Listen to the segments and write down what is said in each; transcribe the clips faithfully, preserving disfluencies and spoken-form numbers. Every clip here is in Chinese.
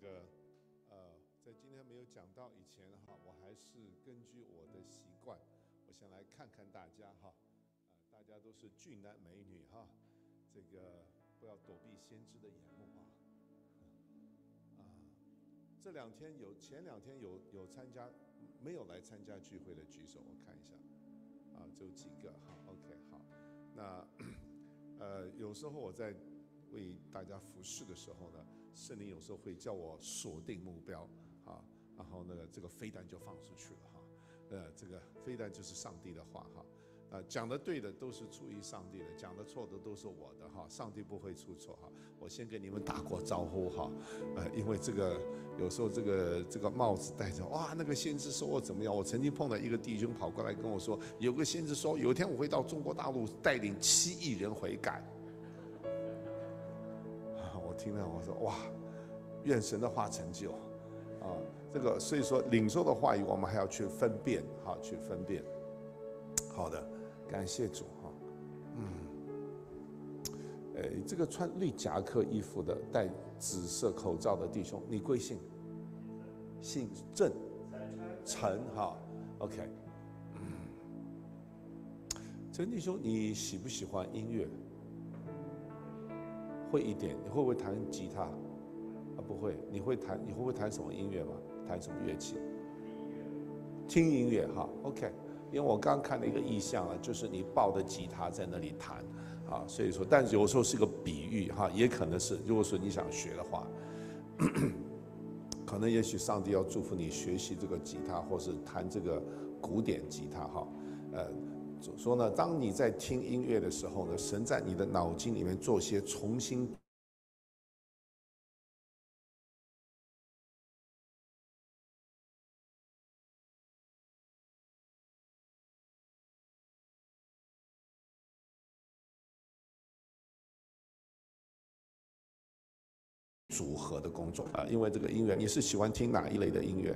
个呃，在今天没有讲到以前哈，我还是根据我的习惯，我想来看看大家哈，呃，大家都是俊男美女哈，这个不要躲避先知的眼目啊。啊，这两天有，前两天有有参加，没有来参加聚会的举手，我看一下，啊，只有几个，好 ，OK， 好，那呃，有时候我在为大家服侍的时候呢，圣灵有时候会叫我锁定目标啊，然后呢，这个飞弹就放出去了哈，呃，这个飞弹就是上帝的话哈，呃，讲的对的都是出于上帝的，讲的错的都是我的哈，上帝不会出错哈。我先给你们打过招呼哈，呃，因为这个有时候这个这个帽子戴着，哇，那个先知说我怎么样？我曾经碰到一个弟兄跑过来跟我说，有个先知说，有一天我会到中国大陆带领七亿人悔改。我听了，我说哇，愿神的话成就啊！这个所以说领受的话语，我们还要去分辨，哈，去分辨。好的，感谢主哈。嗯，诶，这个穿绿夹克衣服的、戴紫色口罩的弟兄，你贵姓？姓郑，陈哈。OK， 嗯，陈弟兄，你喜不喜欢音乐？会一点，你会不会弹吉他？啊，不会。你会弹？你会不会弹什么音乐吗？弹什么乐器？听音乐哈 ，OK。因为我刚看了一个意象啊，就是你抱着吉他在那里弹，啊，所以说，但是有时候是个比喻哈，也可能是，如果说你想学的话，可能也许上帝要祝福你学习这个吉他，或是弹这个古典吉他哈，呃。说呢，当你在听音乐的时候呢，神在你的脑筋里面做些重新组合的工作啊，因为这个音乐，你是喜欢听哪一类的音乐？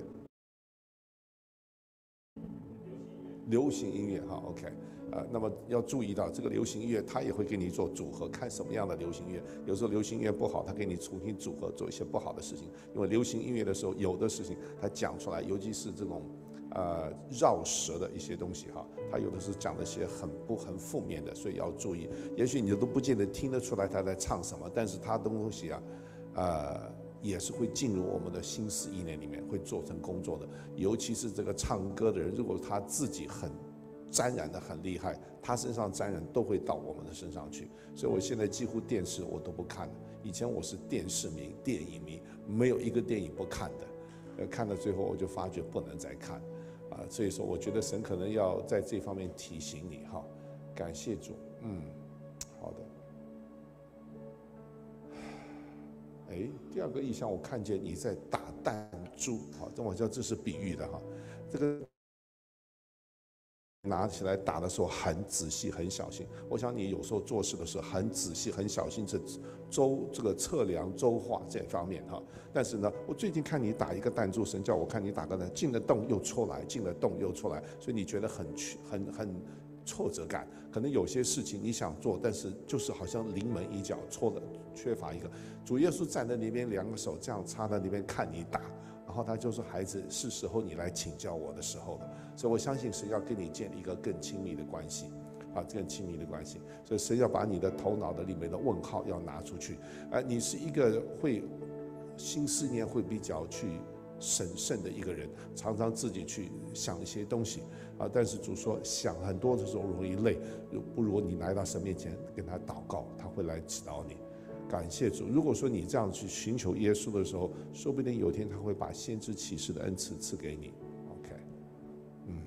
流行音乐哈 ，OK， 呃，那么要注意到这个流行音乐，它也会给你做组合，看什么样的流行音乐。有时候流行音乐不好，它给你重新组合，做一些不好的事情。因为流行音乐的时候，有的事情它讲出来，尤其是这种呃绕舌的一些东西哈，它有的是讲的些很不很负面的，所以要注意。也许你都不见得听得出来他在唱什么，但是他的东西啊，呃。也是会进入我们的心思意念里面，会做成工作的。尤其是这个唱歌的人，如果他自己很沾染的很厉害，他身上沾染都会到我们的身上去。所以我现在几乎电视我都不看了。以前我是电视迷、电影迷，没有一个电影不看的。呃，看到最后我就发觉不能再看，啊，所以说我觉得神可能要在这方面提醒你哈。感谢主，嗯，好的。哎，第二个意象，我看见你在打弹珠，好，这我叫这是比喻的哈。这个拿起来打的时候很仔细、很小心。我想你有时候做事的时候很仔细、很小心，这周这个测量、周划这方面哈。但是呢，我最近看你打一个弹珠，神叫我看你打个呢，进了洞又出来，进了洞又出来，所以你觉得很很很挫折感。可能有些事情你想做，但是就是好像临门一脚，错了，缺乏一个。主耶稣站在那边，两个手这样插在那边看你打，然后他就说：“孩子，是时候你来请教我的时候了。”所以我相信神要跟你建立一个更亲密的关系，啊，更亲密的关系。所以神要把你的头脑的里面的问号要拿出去。啊，你是一个会心思念会比较去审慎的一个人，常常自己去想一些东西啊。但是主说，想很多的时候容易累，不如你来到神面前跟他祷告，他会来指导你。感谢主。如果说你这样去寻求耶稣的时候，说不定有一天他会把先知启示的恩赐赐给你。OK， 嗯，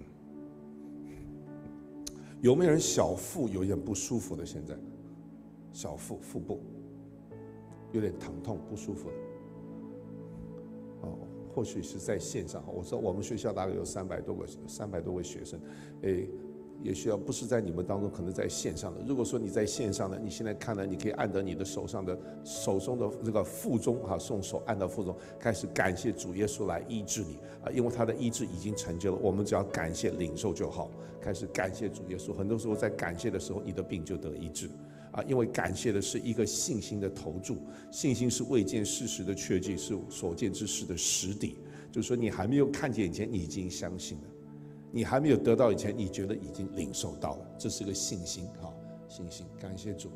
有没有人小腹有点不舒服的？现在小腹腹部有点疼痛不舒服的。哦，或许是在线上。我说我们学校大概有三百多个三百多位学生，诶。也需要不是在你们当中，可能在线上的。如果说你在线上的，你现在看了，你可以按着你的手上的手中的这个腹中哈，用手按到腹中，开始感谢主耶稣来医治你啊，因为他的医治已经成就了，我们只要感谢领受就好。开始感谢主耶稣，很多时候在感谢的时候，你的病就得医治啊。 啊，因为感谢的是一个信心的投注，信心是未见事实的确据，是所见之事的实底。就是说，你还没有看见以前，你已经相信了；你还没有得到以前，你觉得已经领受到了。这是个信心，哈，信心。感谢主。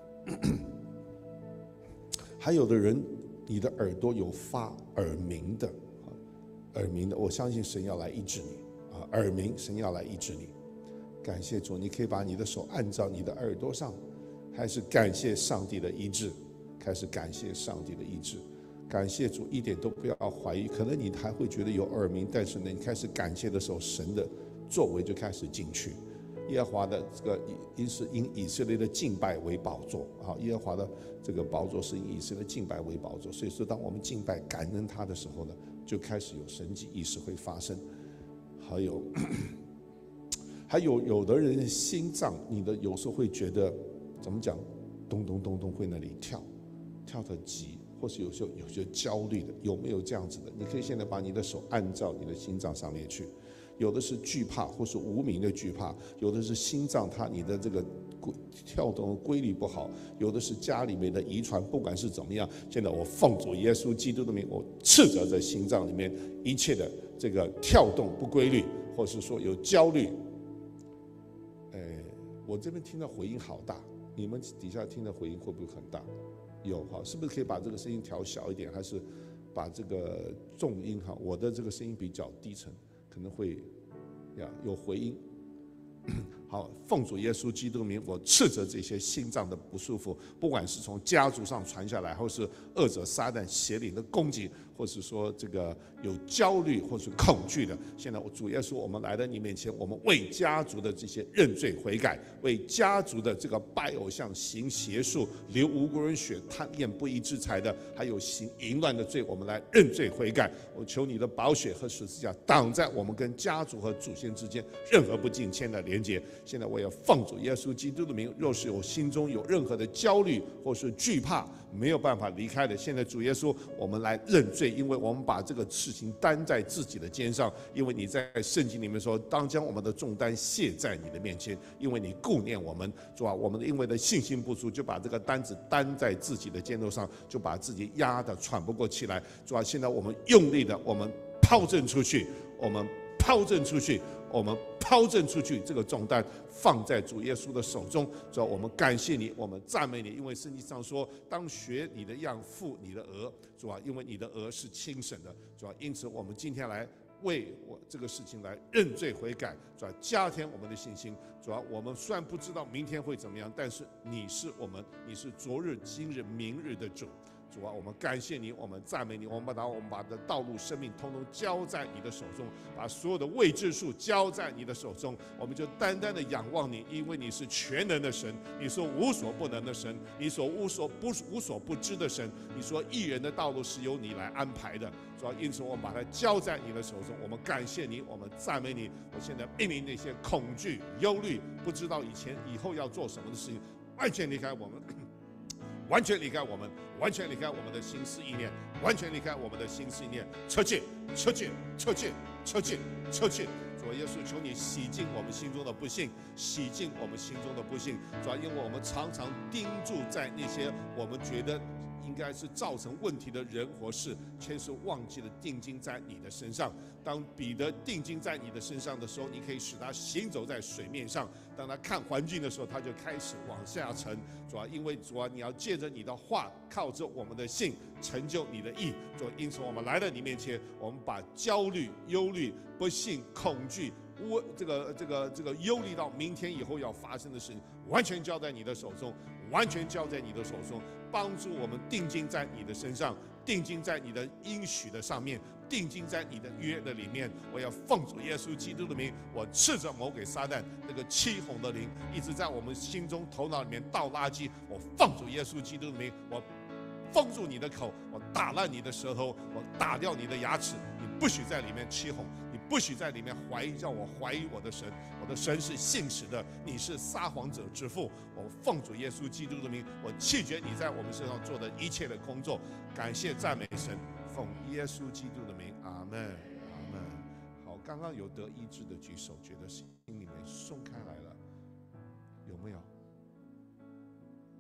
还有的人，你的耳朵有发耳鸣的，耳鸣的，我相信神要来医治你啊，耳鸣，神要来医治你。感谢主，你可以把你的手按照你的耳朵上。开始感谢上帝的医治，开始感谢上帝的医治，感谢主，一点都不要怀疑。可能你还会觉得有耳鸣，但是呢，你开始感谢的时候，神的作为就开始进去。耶和华的这个因是因以色列的敬拜为宝座啊，耶和华的这个宝座是以以色列的敬拜为宝座。所以说，当我们敬拜感恩他的时候呢，就开始有神迹异事会发生。还有，还有有的人的心脏，你的有时候会觉得。怎么讲？咚咚咚咚会那里跳，跳得急，或是有时候有些焦虑的，有没有这样子的？你可以现在把你的手按照你的心脏上面去。有的是惧怕，或是无名的惧怕；有的是心脏它你的这个跳动的规律不好；有的是家里面的遗传，不管是怎么样，现在我奉主耶稣基督的名，我斥责在心脏里面一切的这个跳动不规律，或是说有焦虑。哎，我这边听到回音好大。你们底下听的回音会不会很大？有哈，是不是可以把这个声音调小一点，还是把这个重音哈？我的这个声音比较低沉，可能会呀有回音。好，奉主耶稣基督的名，我斥责这些心脏的不舒服，不管是从家族上传下来，或是恶者撒旦邪灵的攻击，或是说这个有焦虑或是恐惧的，现在我主耶稣，我们来到你面前，我们为家族的这些认罪悔改，为家族的这个拜偶像、行邪术、流无辜人血、贪恋不义之财的，还有行淫乱的罪，我们来认罪悔改。我求你的宝血和十字架挡在我们跟家族和祖先之间任何不敬谦的连结。现在我也奉主耶稣基督的名，若是我心中有任何的焦虑或是惧怕，没有办法离开的，现在主耶稣，我们来认罪，因为我们把这个事情担在自己的肩上。因为你在圣经里面说，当将我们的重担卸在你的面前，因为你顾念我们，主啊，我们因为的信心不足，就把这个担子担在自己的肩头上，就把自己压得喘不过气来。主啊，现在我们用力的，我们抛掷出去，我们抛掷出去。我们抛掷出去这个重担，放在主耶稣的手中。主啊，我们感谢你，我们赞美你，因为圣经上说，当学你的样，负你的额。主啊，因为你的额是轻省的。主啊，因此我们今天来为我这个事情来认罪悔改，主啊，加添我们的信心。主啊，我们虽然不知道明天会怎么样，但是你是我们，你是昨日、今日、明日的主。主啊，我们感谢你，我们赞美你，我们把我们把的道路、生命通通交在你的手中，把所有的未知数交在你的手中，我们就单单的仰望你，因为你是全能的神，你说无所不能的神，你所无所不无所不知的神，你说义人的道路是由你来安排的。主啊，因此我们把它交在你的手中，我们感谢你，我们赞美你。我现在命令那些恐惧、忧虑，不知道以前以后要做什么的事情，完全离开我们。完全离开我们，完全离开我们的心思意念，完全离开我们的心思意念，出去，出去，出去，出去，出去。主耶稣，求你洗净我们心中的不幸，洗净我们心中的不幸。主啊，因为我们常常盯住在那些我们觉得应该是造成问题的人或事，却是忘记了定睛在你的身上。当彼得定睛在你的身上的时候，你可以使他行走在水面上；当他看环境的时候，他就开始往下沉。主啊，因为主啊，你要借着你的话，靠着我们的信，成就你的义。主啊，因此我们来到你面前，我们把焦虑、忧虑、不幸、恐惧、无这个这个这个忧虑到明天以后要发生的事情，完全交在你的手中，完全交在你的手中，帮助我们定睛在你的身上，定睛在你的应许的上面，定睛在你的约的里面。我要奉主耶稣基督的名，我斥责魔鬼撒旦那个欺哄的灵，一直在我们心中头脑里面倒垃圾。我奉主耶稣基督的名，我封住你的口，我打烂你的舌头，我打掉你的牙齿，你不许在里面欺哄，你不许在里面怀疑，让我怀疑我的神。我的神是信实的，你是撒谎者之父。我奉主耶稣基督的名，我弃绝你在我们身上做的一切的工作。感谢赞美神，奉耶稣基督的名，阿门，阿门。好，刚刚有得医治的举手，觉得心里面松开来了，有没有？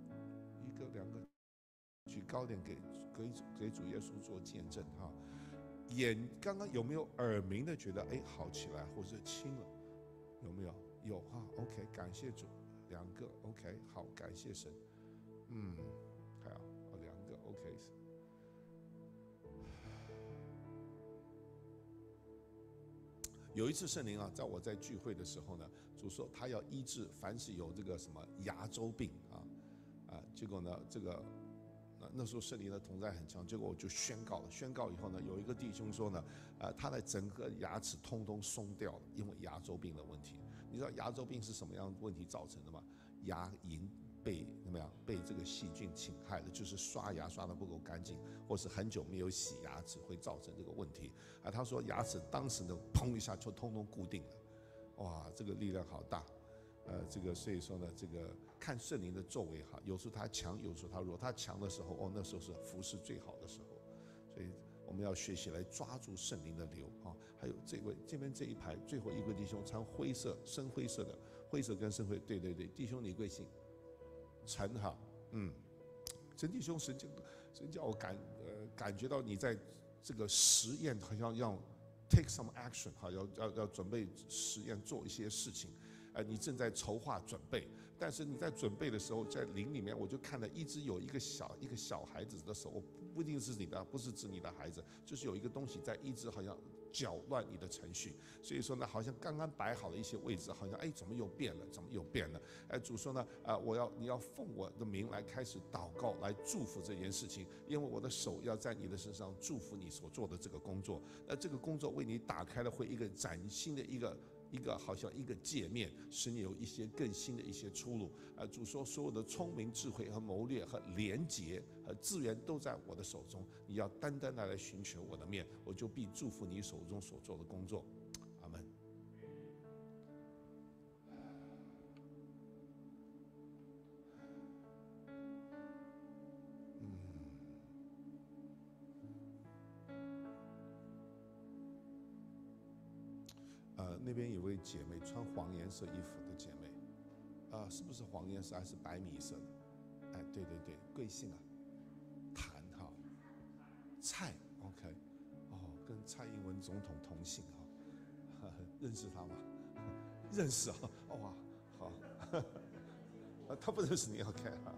高点给给给主耶稣做见证哈。眼刚刚有没有耳鸣的觉得哎好起来，或者轻了？有没有？有哈 ，OK， 感谢主，两个 OK， 好，感谢神，嗯，还有两个 OK。有一次圣灵啊，在我在聚会的时候呢，主说他要医治凡是有这个什么牙周病啊啊，结果呢这个。那那时候圣灵的同在很强，结果我就宣告了。宣告以后呢，有一个弟兄说呢，呃，他的整个牙齿通通松掉了，因为牙周病的问题。你知道牙周病是什么样的问题造成的吗？牙龈被怎么样被这个细菌侵害了，就是刷牙刷得不够干净，或是很久没有洗牙齿会造成这个问题。啊，他说牙齿当时呢，砰一下就通通固定了，哇，这个力量好大。呃，这个所以说呢，这个看圣灵的作为哈，有时候他强，有时候他弱。他强的时候，哦，那时候是服侍最好的时候。所以我们要学习来抓住圣灵的流啊。还有这位这边这一排最后一个弟兄穿灰色、深灰色的，灰色跟深灰，对对对，弟兄你贵姓？陈哈，嗯，陈弟兄，神就神叫我感呃感觉到你在这个实验，好像要 take some action 哈，要要要准备实验做一些事情。呃，你正在筹划准备，但是你在准备的时候，在灵里面，我就看到一直有一个小一个小孩子的手，不一定是你的，不是指你的孩子，就是有一个东西在一直好像搅乱你的程序。所以说呢，好像刚刚摆好了一些位置，好像哎怎么又变了，怎么又变了？哎，主说呢，啊、呃，我要你要奉我的名来开始祷告，来祝福这件事情，因为我的手要在你的身上祝福你所做的这个工作。那这个工作为你打开了会一个崭新的一个。一个好像一个界面，使你有一些更新的一些出路。啊，主说所有的聪明、智慧和谋略和廉洁和资源都在我的手中，你要单单的来寻求我的面，我就必祝福你手中所做的工作。阿门。呃，那边有位姐妹穿黄颜色衣服的姐妹，啊、呃，是不是黄颜色还是白米色的？哎，对对对，贵姓啊？谭哈，蔡 ，OK， 哦，跟蔡英文总统同姓哈，认识他吗？认识啊，哇，好，啊，他不认识你 ，OK 哈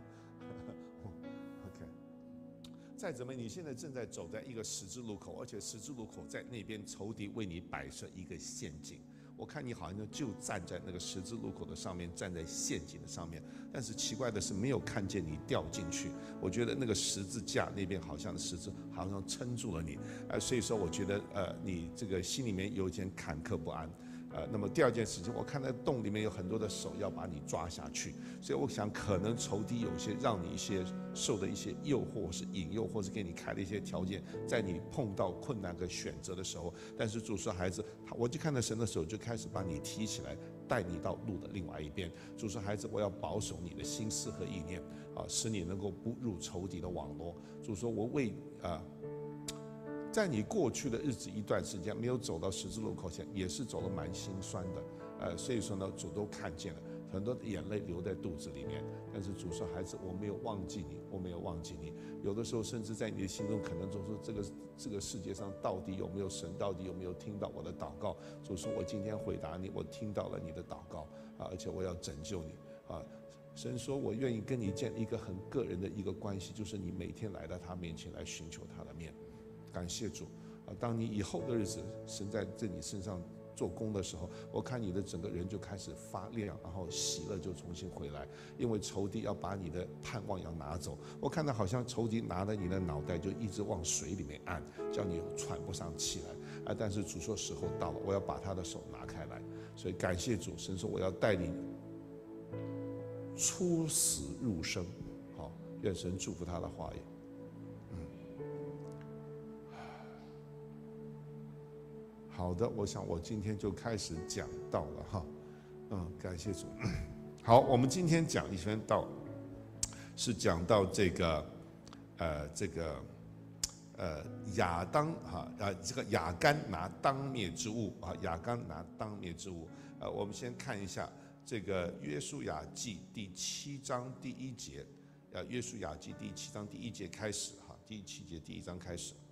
，OK。再怎么，你现在正在走在一个十字路口，而且十字路口在那边，仇敌为你摆设一个陷阱。我看你好像就站在那个十字路口的上面，站在陷阱的上面。但是奇怪的是，没有看见你掉进去。我觉得那个十字架那边好像十字好像撑住了你，呃，所以说我觉得呃，你这个心里面有一点坎坷不安。呃，那么第二件事情，我看那洞里面有很多的手要把你抓下去，所以我想可能仇敌有些让你一些受的一些诱惑，或是引诱，或是给你开了一些条件，在你碰到困难和选择的时候，但是主说孩子，我就看到神的手就开始把你提起来，带你到路的另外一边。主说孩子，我要保守你的心思和意念，啊，使你能够不入仇敌的网络。主说我为啊。在你过去的日子一段时间没有走到十字路口前，也是走得蛮心酸的，呃，所以说呢，主都看见了，很多的眼泪流在肚子里面。但是主说，孩子，我没有忘记你，我没有忘记你。有的时候，甚至在你的心中，可能就说这个这个世界上到底有没有神，到底有没有听到我的祷告？主说，我今天回答你，我听到了你的祷告啊，而且我要拯救你啊。神说，我愿意跟你建一个很个人的一个关系，就是你每天来到他面前来寻求他的面。感谢主啊！当你以后的日子，神在在你身上做工的时候，我看你的整个人就开始发亮，然后喜乐就重新回来。因为仇敌要把你的盼望要拿走，我看到好像仇敌拿着你的脑袋就一直往水里面按，叫你喘不上气来啊！但是主说时候到了，我要把他的手拿开来。所以感谢主，神说我要带领出死入生。好，愿神祝福他的话语。好的，我想我今天就开始讲道了哈，嗯，感谢主。好，我们今天讲一篇道，是讲到这个，呃，这个，呃，亚当哈，呃，这个亚干拿当灭之物啊，亚干拿当灭之物。呃，我们先看一下这个约书亚记第七章第一节， 呃，约书亚记第七章第一节开始哈，第七节第一章开始。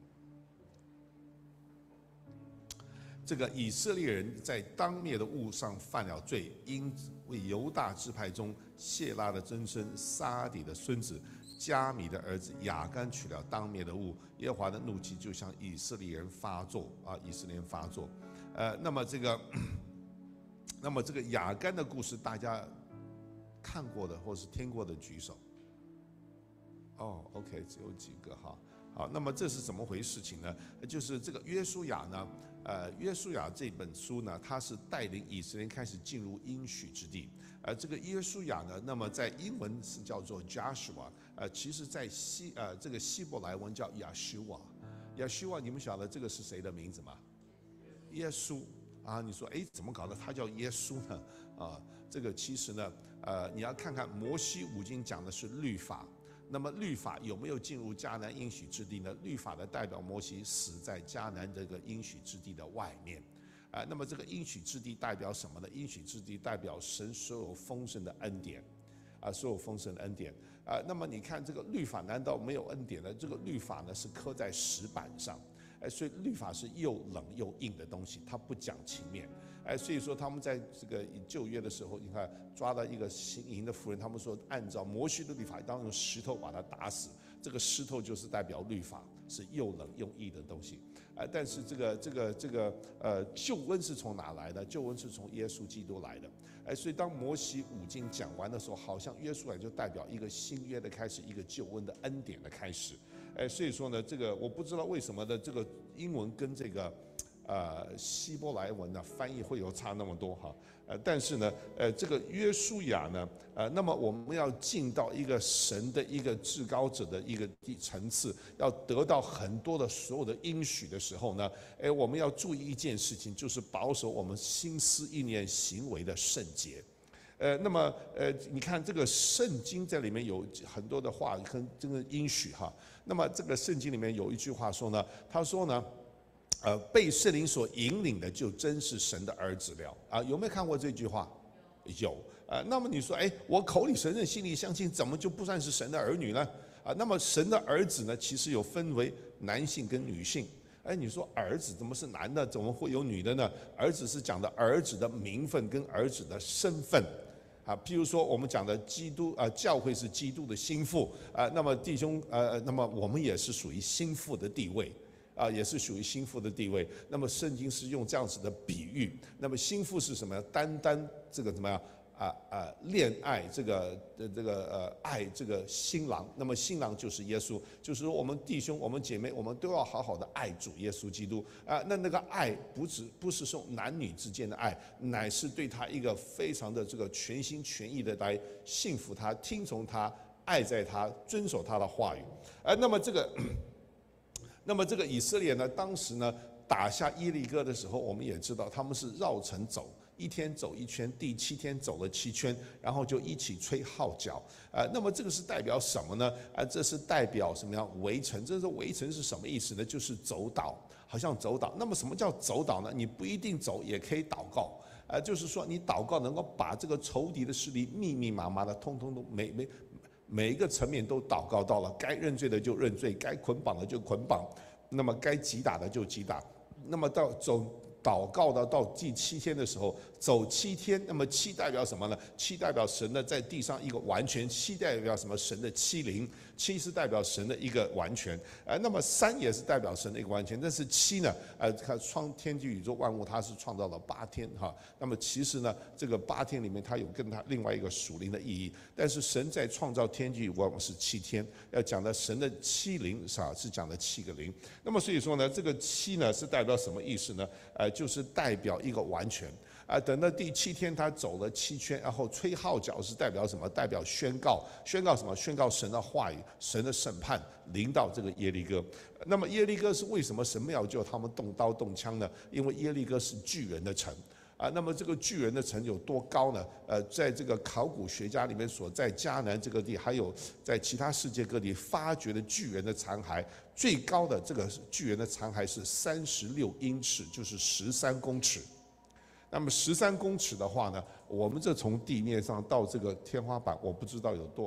这个以色列人在当灭的物上犯了罪，因为犹大支派中谢拉的曾孙撒底的孙子加米的儿子亚干取了当灭的物，耶和华的怒气就向以色列人发作啊，以色列人发作。呃，那么这个，那么这个亚干的故事，大家看过的或是听过的举手。哦 ，OK， 只有几个哈。好，那么这是怎么回事情呢？就是这个约书亚呢，呃，约书亚这本书呢，它是带领以色列人开始进入应许之地。呃，这个约书亚呢，那么在英文是叫做 Joshua， 呃，其实在希呃这个希伯来文叫 Yeshua。Yeshua， 你们晓得这个是谁的名字吗？耶稣啊，你说哎，怎么搞的？他叫耶稣呢？啊，这个其实呢，呃，你要看看摩西五经讲的是律法。那么律法有没有进入迦南应许之地呢？律法的代表摩西死在迦南这个应许之地的外面，啊、呃，那么这个应许之地代表什么呢？应许之地代表神所有丰盛的恩典，啊、呃，所有丰盛的恩典，啊、呃，那么你看这个律法难道没有恩典呢？这个律法呢是刻在石板上，哎，所以律法是又冷又硬的东西，它不讲情面。哎，所以说他们在这个旧约的时候，你看抓到一个行淫的妇人，他们说按照摩西的律法，当用石头把他打死。这个石头就是代表律法，是又冷又硬的东西。哎，但是这个这个这个呃救恩是从哪来的？救恩是从耶稣基督来的。哎，所以当摩西五经讲完的时候，好像约书亚就代表一个新约的开始，一个救恩的恩典的开始。哎，所以说呢，这个我不知道为什么的这个英文跟这个。呃，希伯来文呢翻译会有差那么多哈，呃，但是呢，呃，这个约书亚呢，呃，那么我们要进到一个神的一个至高者的一个层次，要得到很多的所有的应许的时候呢，哎，我们要注意一件事情，就是保守我们心思意念行为的圣洁。呃，那么呃，你看这个圣经在里面有很多的话跟这个应许哈，那么这个圣经里面有一句话说呢，他说呢。呃，被圣灵所引领的，就真是神的儿子了啊！有没有看过这句话？有啊、呃。那么你说，哎，我口里承认，心里相信，怎么就不算是神的儿女呢？啊，那么神的儿子呢，其实有分为男性跟女性。哎，你说儿子怎么是男的？怎么会有女的呢？儿子是讲的儿子的名分跟儿子的身份。啊，譬如说我们讲的基督啊、呃，教会是基督的心腹啊、呃，那么弟兄呃，那么我们也是属于心腹的地位。啊，也是属于心腹的地位。那么圣经是用这样子的比喻。那么心腹是什么呀？单单这个怎么样啊啊？恋爱这个呃这个呃爱这个新郎。那么新郎就是耶稣，就是说我们弟兄我们姐妹我们都要好好的爱主耶稣基督啊。那那个爱不只不是说男女之间的爱，乃是对他一个非常的这个全心全意的来信服他、听从他、爱在他、遵守他的话语。啊，那么这个。那么这个以色列呢，当时呢打下耶利哥的时候，我们也知道他们是绕城走，一天走一圈，第七天走了七圈，然后就一起吹号角。呃，那么这个是代表什么呢？呃，这是代表什么样？围城。这是围城是什么意思呢？就是走岛，好像走岛。那么什么叫走岛呢？你不一定走，也可以祷告。呃，就是说你祷告能够把这个仇敌的势力密密麻麻的，通通都没没。每一个层面都祷告到了，该认罪的就认罪，该捆绑的就捆绑，那么该击打的就击打。那么到走祷告到到第七天的时候，走七天，那么七代表什么呢？七代表神呢在地上一个完全，七代表什么？神的欺凌，七是代表神的一个完全。呃，那么三也是代表神的一个完全，但是七呢，呃，看创天地宇宙万物，它是创造了八天哈。那么其实呢，这个八天里面它有跟它另外一个属灵的意义，但是神在创造天地万物是七天，要讲的神的七灵是啊，是讲的七个灵。那么所以说呢，这个七呢是代表什么意思呢？呃，就是代表一个完全。啊，等到第七天他走了七圈，然后吹号角是代表什么？代表宣告，宣告什么？宣告神的话语，神的审判临到这个耶利哥。那么耶利哥是为什么神没有救他们动刀动枪呢？因为耶利哥是巨人的城。啊，那么这个巨人的城有多高呢？呃，在这个考古学家里面所在迦南这个地，还有在其他世界各地发掘的巨人的残骸，最高的这个巨人的残骸是三十六英尺，就是十三公尺。那么十三公尺的话呢，我们这从地面上到这个天花板，我不知道有多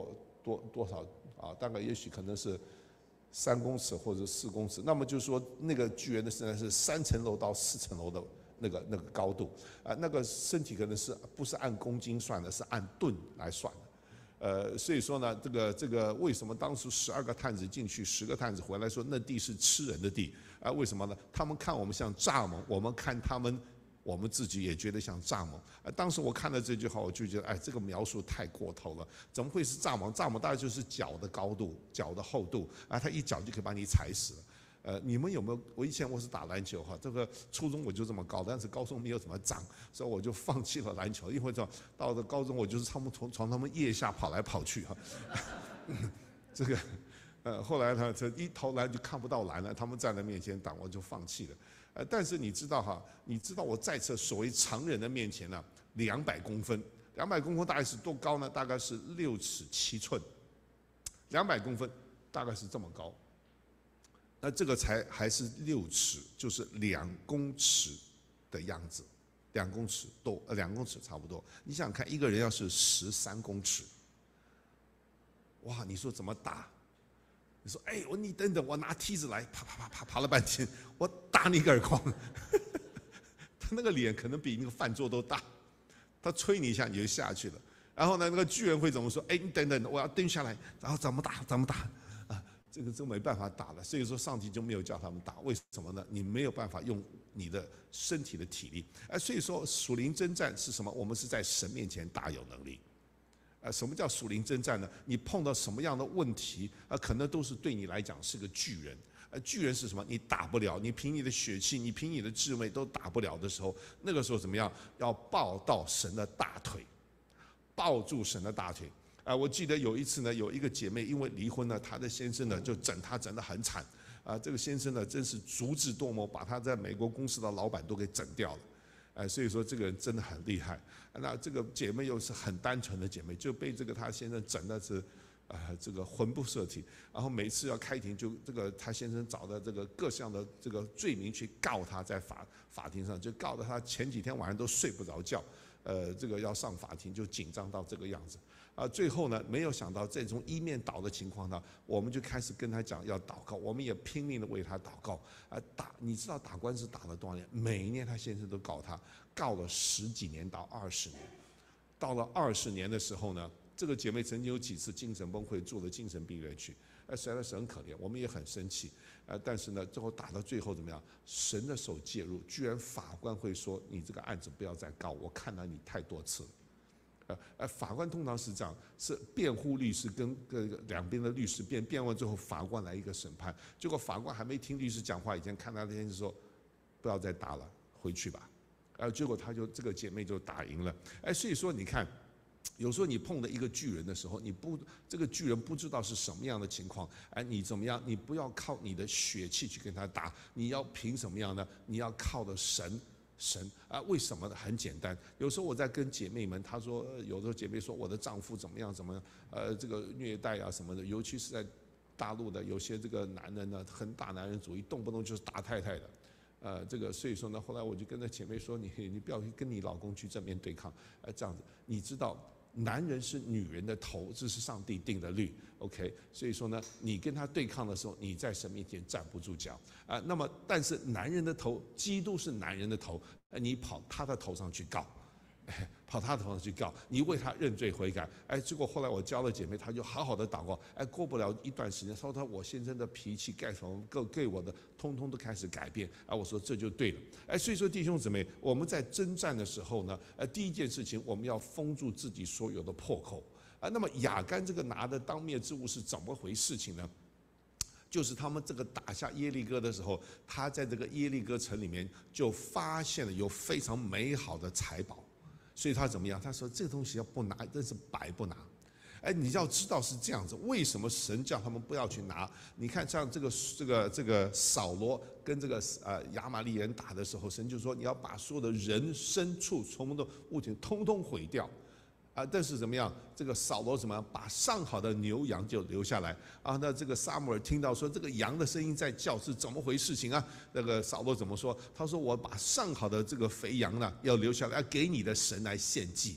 多多少啊？大概也许可能是三公尺或者四公尺。那么就是说，那个巨人的身材是三层楼到四层楼的那个那个高度啊，那个身体可能是不是按公斤算的，是按吨来算的。呃，所以说呢，这个这个为什么当时十二个探子进去，十个探子回来说那地是吃人的地啊？为什么呢？他们看我们像蚱蜢，我们看他们，我们自己也觉得像蚱蜢。啊，当时我看了这句话，我就觉得，哎，这个描述太过头了，怎么会是蚱蜢？蚱蜢大概就是脚的高度、脚的厚度啊，它一脚就可以把你踩死了。呃，你们有没有？我以前我是打篮球哈，这个初中我就这么高，但是高中没有怎么长，所以我就放弃了篮球。因为到到了高中，我就是他们从从他们腋下跑来跑去哈。这个，呃，后来呢，这一投篮就看不到篮了，他们站在面前挡，我就放弃了。呃，但是你知道哈，你知道我在这所谓常人的面前呢，两百公分，两百公分大概是多高呢？大概是六尺七寸，两百公分大概是这么高。那这个才还是六尺，就是两公尺的样子，两公尺多，呃，两公尺差不多。你想想看，一个人要是十三公尺，哇，你说怎么打？你说，哎，我你等等，我拿梯子来，啪啪啪啪爬了半天，我打你一个耳光。他那个脸可能比那个饭桌都大，他吹你一下你就下去了。然后呢，那个巨人会怎么说？哎，你等等，我要蹲下来，然后怎么打？怎么打？啊，这个真没办法打了。所以说，上帝就没有叫他们打，为什么呢？你没有办法用你的身体的体力。哎，所以说属灵征战是什么？我们是在神面前大有能力。呃，什么叫属灵征战呢？你碰到什么样的问题，啊，可能都是对你来讲是个巨人。呃，巨人是什么？你打不了，你凭你的血气，你凭你的智慧都打不了的时候，那个时候怎么样？要抱到神的大腿，抱住神的大腿。啊，我记得有一次呢，有一个姐妹因为离婚呢，她的先生呢就整她整得很惨。啊，这个先生呢真是足智多谋，把她在美国公司的老板都给整掉了。哎，所以说这个人真的很厉害。那这个姐妹又是很单纯的姐妹，就被这个她先生整的是，呃，这个魂不摄体。然后每次要开庭，就这个她先生找的这个各项的这个罪名去告她，在法法庭上就告得她前几天晚上都睡不着觉。呃，这个要上法庭就紧张到这个样子。啊，最后呢，没有想到这种一面倒的情况呢，我们就开始跟他讲要祷告，我们也拼命的为他祷告。啊，打，你知道打官司打了多少年？每一年他先生都告他，告了十几年到二十年。到了二十年的时候呢，这个姐妹曾经有几次精神崩溃，住了精神病院去。哎，实在是很可怜，我们也很生气。呃，但是呢，最后打到最后怎么样？神的手介入，居然法官会说：“你这个案子不要再告，我看到你太多次了。”呃呃，法官通常是这样，是辩护律师跟个两边的律师辩，辩完之后，法官来一个审判。结果法官还没听律师讲话以前，看他那天就说：“不要再打了，回去吧。”呃，结果他就这个姐妹就打赢了。哎，所以说你看。有时候你碰到一个巨人的时候，你不这个巨人不知道是什么样的情况，哎，你怎么样？你不要靠你的血气去跟他打，你要凭什么样呢？你要靠的神，神啊？为什么呢？很简单，有时候我在跟姐妹们，她说，有的时候姐妹说我的丈夫怎么样怎么样，呃，这个虐待啊什么的，尤其是在大陆的有些这个男人呢，很大男人主义，动不动就是打太太的。呃，这个所以说呢，后来我就跟那姐妹说，你你不要跟你老公去正面对抗，呃，这样子，你知道。男人是女人的头，这是上帝定的律 ，OK。所以说呢，你跟他对抗的时候，你在神面前站不住脚啊。那么，但是男人的头，基督是男人的头，你跑他的头上去告，哎，跑他的头上去告，你为他认罪悔改，哎，结果后来我教了姐妹，她就好好的祷告，哎，过不了一段时间，说她我先生的脾气、盖什各给我的，通通都开始改变，哎，我说这就对了，哎，所以说弟兄姊妹，我们在征战的时候呢，呃，第一件事情我们要封住自己所有的破口，啊，那么亚干这个拿的当灭之物是怎么回事情呢？就是他们这个打下耶利哥的时候，他在这个耶利哥城里面就发现了有非常美好的财宝。所以他怎么样？他说这个东西要不拿，真是白不拿。哎，你要知道是这样子，为什么神叫他们不要去拿？你看像这个这个这个扫罗跟这个呃亚玛力人打的时候，神就说你要把所有的人牲畜、从的物品通通毁掉。啊，但是怎么样？这个扫罗怎么样？把上好的牛羊就留下来啊。那这个撒母耳听到说这个羊的声音在叫，是怎么回事情啊？那个扫罗怎么说？他说我把上好的这个肥羊呢要留下来，要给你的神来献祭。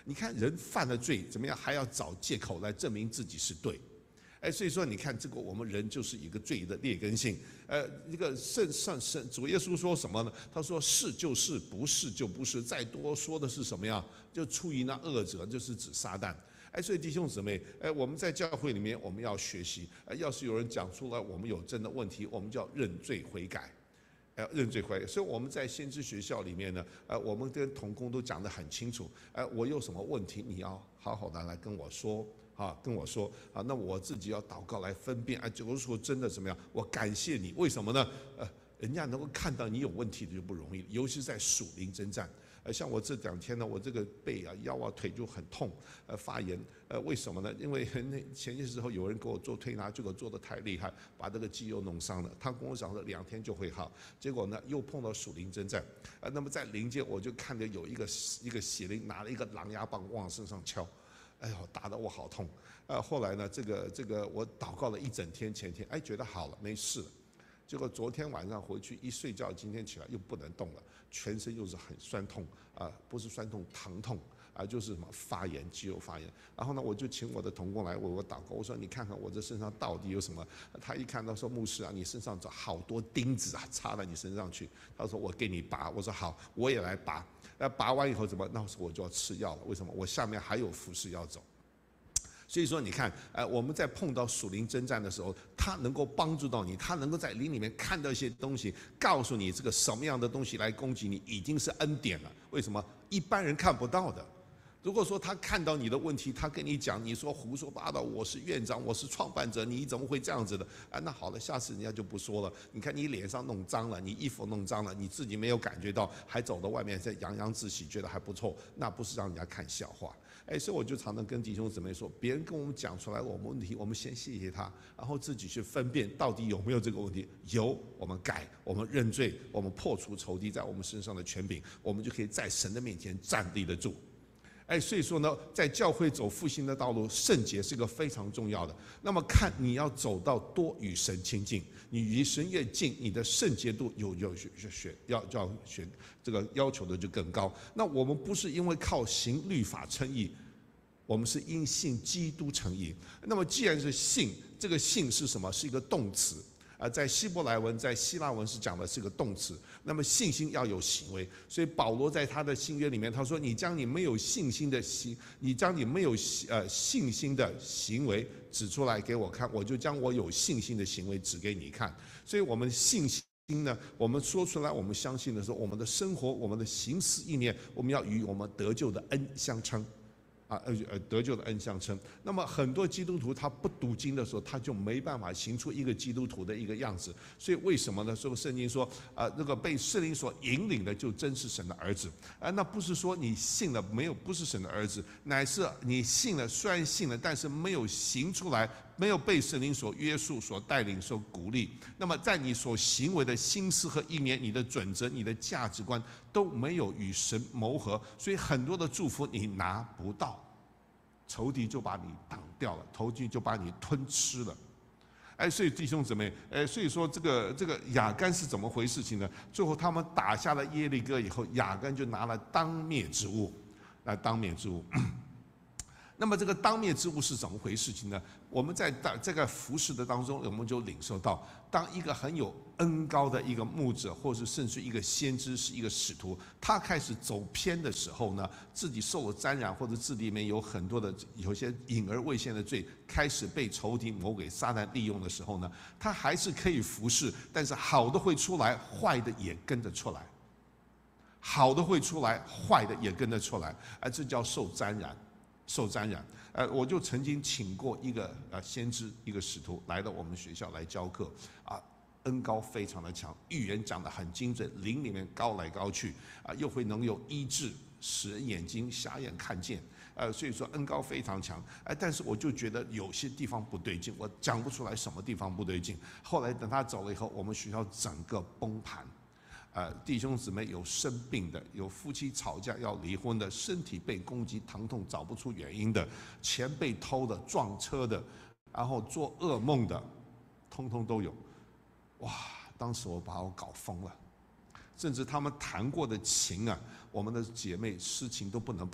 你看人犯了罪怎么样，还要找借口来证明自己是对。哎，所以说你看这个我们人就是一个罪的劣根性。呃，这个圣上圣主耶稣说什么呢？他说是就是，不是就不是。再多说的是什么呀？就出于那恶者，就是指撒旦。哎，所以弟兄姊妹，哎，我们在教会里面我们要学习。哎，要是有人讲出来我们有真的问题，我们就要认罪悔改。呃，认罪悔改。所以我们在先知学校里面呢，呃，我们跟同工都讲得很清楚。呃，我有什么问题，你要好好的来跟我说。啊，跟我说啊，那我自己要祷告来分辨。啊，如果说真的怎么样，我感谢你，为什么呢？呃，人家能够看到你有问题的就不容易，尤其是在属灵征战。呃，像我这两天呢，我这个背啊、腰啊、腿就很痛，呃，发炎。呃，为什么呢？因为那前些时候有人给我做推拿，结果做得太厉害，把这个肌肉弄伤了。他跟我讲说两天就会好，结果呢又碰到属灵征战。呃，那么在灵界我就看着有一个一个血灵拿了一个狼牙棒往身上敲。哎呦，打得我好痛！呃，后来呢，这个这个我祷告了一整天，前天哎觉得好了，没事了。结果昨天晚上回去一睡觉，今天起来又不能动了，全身又是很酸痛啊、呃，不是酸痛，疼痛啊、呃，就是什么发炎，肌肉发炎。然后呢，我就请我的同工来为我祷告，我说你看看我这身上到底有什么？他一看到说牧师啊，你身上有好多钉子啊，插在你身上去。他说我给你拔，我说好，我也来拔。那拔完以后怎么？那时候我就要吃药了。为什么？我下面还有服事要走。所以说，你看，呃，我们在碰到属灵征战的时候，他能够帮助到你，他能够在灵里面看到一些东西，告诉你这个什么样的东西来攻击你，已经是恩典了。为什么？一般人看不到的。如果说他看到你的问题，他跟你讲，你说胡说八道，我是院长，我是创办者，你怎么会这样子的？啊，那好了，下次人家就不说了。你看你脸上弄脏了，你衣服弄脏了，你自己没有感觉到，还走到外面在洋洋自喜，觉得还不错，那不是让人家看笑话。哎，所以我就常常跟弟兄姊妹说，别人跟我们讲出来我们问题，我们先谢谢他，然后自己去分辨到底有没有这个问题。有，我们改，我们认罪，我们破除仇敌在我们身上的权柄，我们就可以在神的面前站立得住。哎，所以说呢，在教会走复兴的道路，圣洁是一个非常重要的。那么看你要走到多与神亲近，你与神越近，你的圣洁度有有学学要要学这个要求的就更高。那我们不是因为靠行律法称义，我们是因信基督称义。那么既然是信，这个信是什么？是一个动词。啊，在希伯来文、在希腊文是讲的是个动词。那么信心要有行为，所以保罗在他的新约里面他说：“你将你没有信心的行，你将你没有呃信心的行为指出来给我看，我就将我有信心的行为指给你看。”所以，我们信心呢，我们说出来，我们相信的时候，我们的生活、我们的行思意念，我们要与我们得救的恩相称。啊，呃呃，得救的恩相称。那么很多基督徒他不读经的时候，他就没办法行出一个基督徒的一个样子。所以为什么呢？所以圣经说，啊、呃，那个被圣灵所引领的，就真是神的儿子。啊、呃，那不是说你信了没有，不是神的儿子，乃是你信了，虽然信了，但是没有行出来，没有被圣灵所约束、所带领、所鼓励。那么在你所行为的心思和意念、你的准则、你的价值观都没有与神谋合，所以很多的祝福你拿不到。仇敌就把你挡掉了，仇敌就把你吞吃了。哎，所以弟兄姊妹，哎，所以说这个这个亚干是怎么回事情呢？最后他们打下了耶利哥以后，亚干就拿了当灭之物，来当灭之物。那么这个当灭之物是怎么回事情呢？我们在这个服事的当中，我们就领受到，当一个很有恩高的一个牧者，或是甚至一个先知，是一个使徒，他开始走偏的时候呢，自己受了沾染，或者自己里面有很多的有些隐而未现的罪，开始被仇敌魔鬼撒旦利用的时候呢，他还是可以服事，但是好的会出来，坏的也跟着出来。好的会出来，坏的也跟着出来，而这叫受沾染。受沾染，呃，我就曾经请过一个呃先知，一个使徒来到我们学校来教课，啊，恩高非常的强，预言讲得很精准，灵里面高来高去，啊，又会能有医治，使人眼睛瞎眼看见，呃，所以说恩高非常强，哎，但是我就觉得有些地方不对劲，我讲不出来什么地方不对劲。后来等他走了以后，我们学校整个崩盘。呃，弟兄姊妹有生病的，有夫妻吵架要离婚的，身体被攻击疼痛找不出原因的，钱被偷的，撞车的，然后做噩梦的，通通都有。哇！当时我把我搞疯了，甚至他们弹过的琴啊，我们的姐妹诗琴都不能碰，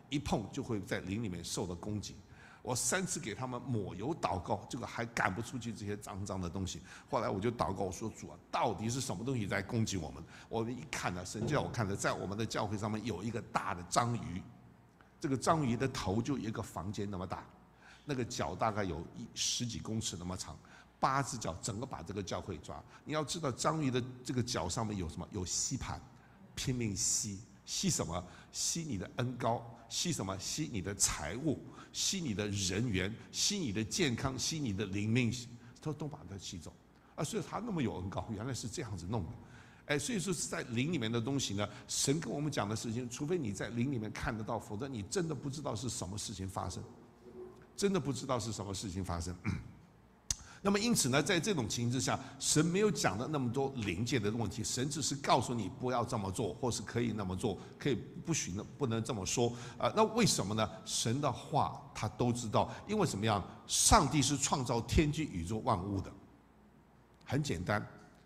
一碰就会在灵里面受到攻击。我三次给他们抹油祷告，这个还赶不出去这些脏脏的东西。后来我就祷告，我说主啊，到底是什么东西在攻击我们？我们一看呢，神叫我看的，在我们的教会上面有一个大的章鱼，这个章鱼的头就一个房间那么大，那个脚大概有一十几公尺那么长，八只脚，整个把这个教会抓。你要知道，章鱼的这个脚上面有什么？有吸盘，拼命吸。吸什么？吸你的恩膏，吸什么？吸你的财物，吸你的人缘，吸你的健康，吸你的灵命，都都把它吸走。啊，所以他那么有恩膏，原来是这样子弄的。哎，所以说是在灵里面的东西呢，神跟我们讲的事情，除非你在灵里面看得到，否则你真的不知道是什么事情发生，真的不知道是什么事情发生。那么因此呢，在这种情形之下，神没有讲的那么多灵界的问题，神只是告诉你不要这么做，或是可以那么做，可以不许呢，不能这么说啊、呃。那为什么呢？神的话他都知道，因为怎么样？上帝是创造天地宇宙万物的，很简单。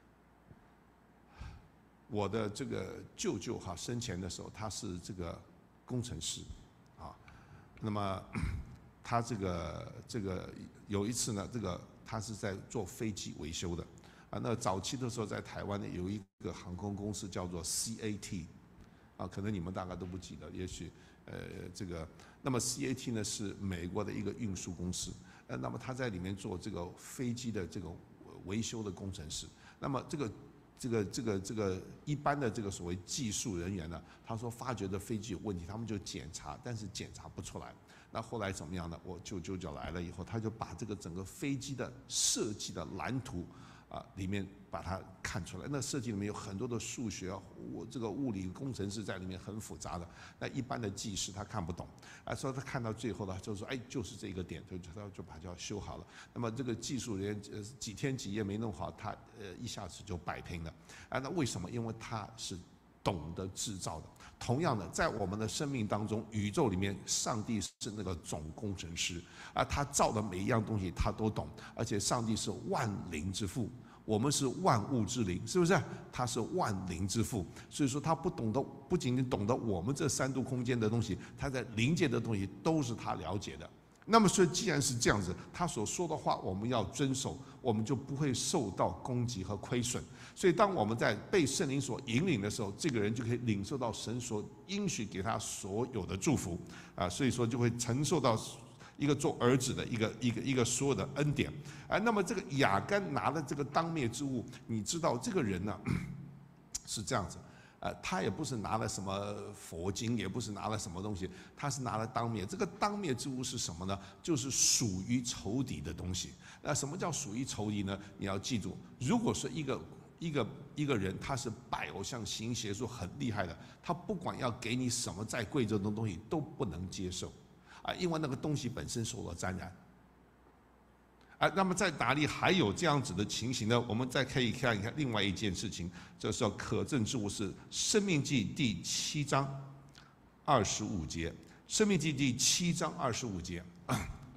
我的这个舅舅哈生前的时候，他是这个工程师，啊，那么他这个这个有一次呢，这个。他是在做飞机维修的，啊，那早期的时候在台湾呢有一个航空公司叫做 C A T， 啊，可能你们大概都不记得，也许呃这个，那么 C A T 呢是美国的一个运输公司，呃，那么他在里面做这个飞机的这个维修的工程师，那么这个这个这个这个一般的这个所谓技术人员呢，他说发觉的飞机有问题，他们就检查，但是检查不出来。那后来怎么样呢？我舅舅舅来了以后，他就把这个整个飞机的设计的蓝图，啊，里面把它看出来。那设计里面有很多的数学，我这个物理工程师在里面很复杂的，那一般的技师他看不懂，啊，所以他看到最后呢，就说，哎，就是这个点，就他就把它修好了。那么这个技术人员呃几天几夜没弄好，他呃一下子就摆平了。啊，那为什么？因为他是懂得制造的。同样的，在我们的生命当中，宇宙里面，上帝是那个总工程师，啊，他造的每一样东西他都懂，而且上帝是万灵之父，我们是万物之灵，是不是？他是万灵之父，所以说他不懂得，不仅仅懂得我们这三度空间的东西，他在灵界的东西都是他了解的。那么，所以既然是这样子，他所说的话我们要遵守，我们就不会受到攻击和亏损。所以，当我们在被圣灵所引领的时候，这个人就可以领受到神所应许给他所有的祝福啊，所以说就会承受到一个做儿子的一个一个一个所有的恩典。啊，那么这个亚干拿的这个当灭之物，你知道这个人呢是这样子。呃，他也不是拿了什么佛经，也不是拿了什么东西，他是拿了当灭。这个当灭之物是什么呢？就是属于仇敌的东西。那什么叫属于仇敌呢？你要记住，如果是一个一个一个人，他是拜偶像、行邪术很厉害的，他不管要给你什么再贵重的东西都不能接受，啊，因为那个东西本身受了沾染。啊，那么在哪里还有这样子的情形呢？我们再可以看一看另外一件事情，这是可证之物是《申命记》第七章二十五节，《申命记》第七章二十五节，《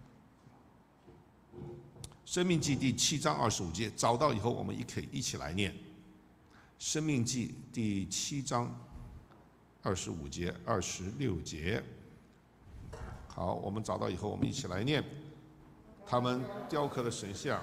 申命记》第七章二十五节，找到以后我们也可以一起来念，《申命记》第七章二十五节、二十六节。好，我们找到以后我们一起来念。他们雕刻的神像，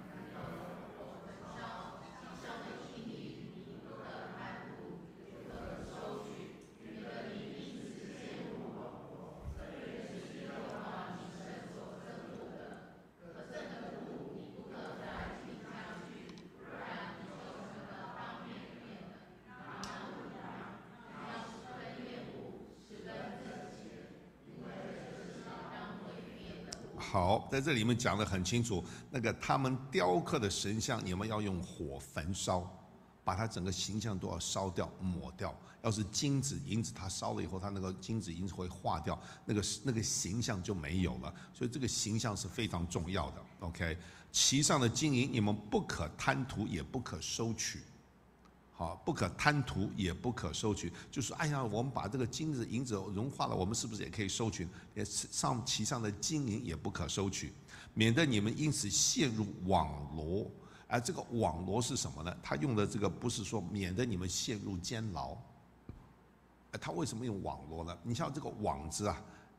好，在这里面讲得很清楚，那个他们雕刻的神像，你们要用火焚烧，把它整个形象都要烧掉、抹掉。要是金子、银子，它烧了以后，它那个金子、银子会化掉，那个那个形象就没有了。所以这个形象是非常重要的。OK， 其上的金银，你们不可贪图，也不可收取。好，不可贪图，也不可收取。就是哎呀，我们把这个金子、银子融化了，我们是不是也可以收取？也上其上的金银也不可收取，免得你们因此陷入网罗。而这个网罗是什么呢？他用的这个不是说免得你们陷入监牢。他为什么用网罗呢？你像这个网子啊，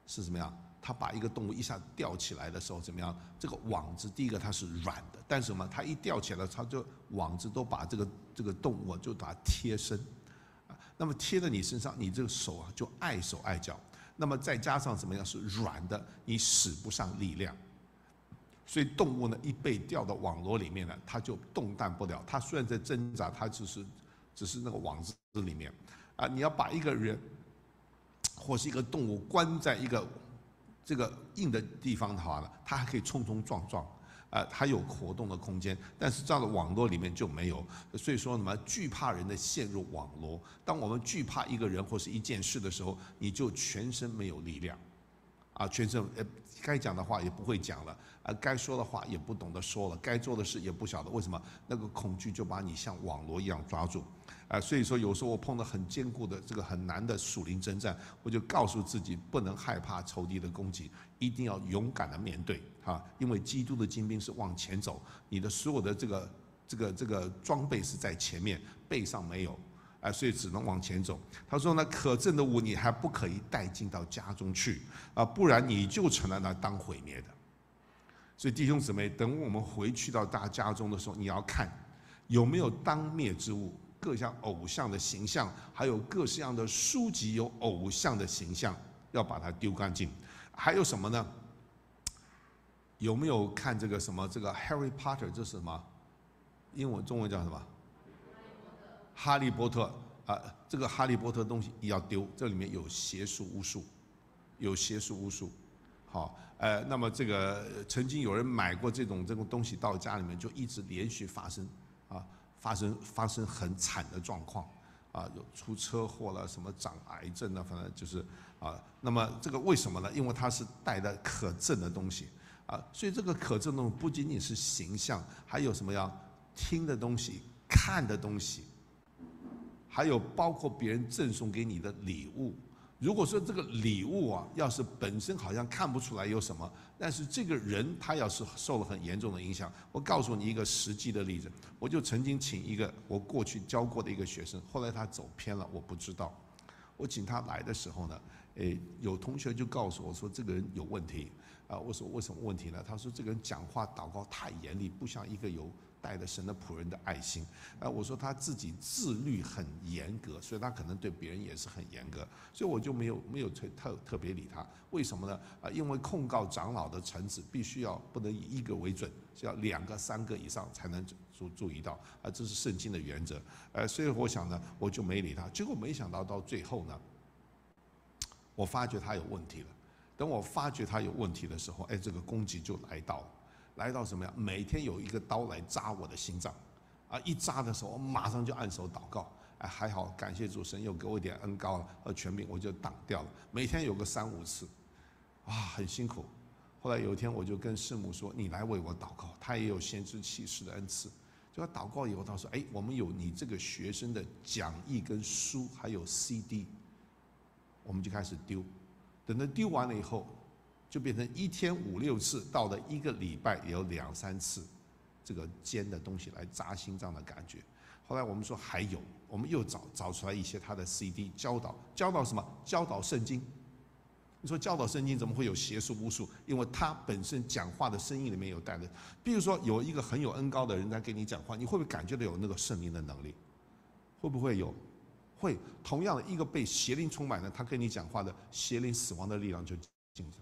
是怎么样？它把一个动物一下吊起来的时候怎么样？这个网子第一个它是软的，但是什么？它一吊起来，它就网子都把这个这个动物就把它贴身，啊，那么贴在你身上，你这个手啊就碍手碍脚。那么再加上怎么样？是软的，你使不上力量。所以动物呢一被吊到网罗里面呢，它就动弹不了。它虽然在挣扎，它只是只是那个网子里面，啊，你要把一个人或是一个动物关在一个这个硬的地方的话呢，它还可以冲冲撞撞，呃，它有活动的空间。但是这样的网络里面就没有，所以说什么惧怕人的陷入网络。当我们惧怕一个人或是一件事的时候，你就全身没有力量，啊，全身呃该讲的话也不会讲了，啊，该说的话也不懂得说了，该做的事也不晓得。为什么？那个恐惧就把你像网罗一样抓住。啊，所以说有时候我碰到很坚固的这个很难的属灵征战，我就告诉自己不能害怕仇敌的攻击，一定要勇敢的面对啊！因为基督的精兵是往前走，你的所有的这个这个这个装备是在前面，背上没有，啊，所以只能往前走。他说呢，可憎的物你还不可以带进到家中去啊，不然你就成了那当毁灭的。所以弟兄姊妹，等我们回去到大家中的时候，你要看有没有当灭之物。各项偶像的形象，还有各式样的书籍有偶像的形象，要把它丢干净。还有什么呢？有没有看这个什么这个 Harry Potter？ 这是什么？英文中文叫什么？哈利波特啊，这个哈利波特的东西也要丢，这里面有邪术巫术，有邪术巫术。好，呃，那么这个曾经有人买过这种这种东西到家里面，就一直连续发生啊。发生发生很惨的状况，啊，有出车祸了，什么长癌症了，反正就是啊。那么这个为什么呢？因为它是带的可憎的东西啊，所以这个可憎的东西不仅仅是形象，还有什么呀？听的东西、看的东西，还有包括别人赠送给你的礼物。如果说这个礼物啊，要是本身好像看不出来有什么，但是这个人他要是受了很严重的影响，我告诉你一个实际的例子，我就曾经请一个我过去教过的一个学生，后来他走偏了，我不知道，我请他来的时候呢，诶，有同学就告诉我说这个人有问题，啊，我说为什么问题呢？他说这个人讲话祷告太严厉，不像一个有带着神的仆人的爱心。啊，我说他自己自律很严格，所以他可能对别人也是很严格，所以我就没有没有特特特别理他。为什么呢？啊，因为控告长老的臣子必须要不能以一个为准，是要两个三个以上才能注注意到，啊，这是圣经的原则。呃，所以我想呢，我就没理他。结果没想到到最后呢，我发觉他有问题了。等我发觉他有问题的时候，哎，这个攻击就来到了。来到什么呀？每天有一个刀来扎我的心脏，啊，一扎的时候，我马上就按手祷告，哎，还好，感谢主神又给我一点恩膏和权柄，我就挡掉了。每天有个三五次，啊，很辛苦。后来有一天，我就跟师母说：“你来为我祷告。”他也有先知启示的恩赐。就他祷告以后，他说：“哎，我们有你这个学生的讲义跟书，还有 C D， 我们就开始丢。等他丢完了以后。”就变成一天五六次，到了一个礼拜也有两三次，这个尖的东西来扎心脏的感觉。后来我们说还有，我们又找找出来一些他的 C D 教导，教导什么？教导圣经。你说教导圣经怎么会有邪术巫术？因为他本身讲话的声音里面有带的，比如说有一个很有恩膏的人在跟你讲话，你会不会感觉到有那个圣灵的能力？会不会有？会。同样的一个被邪灵充满的，他跟你讲话的邪灵死亡的力量就进去。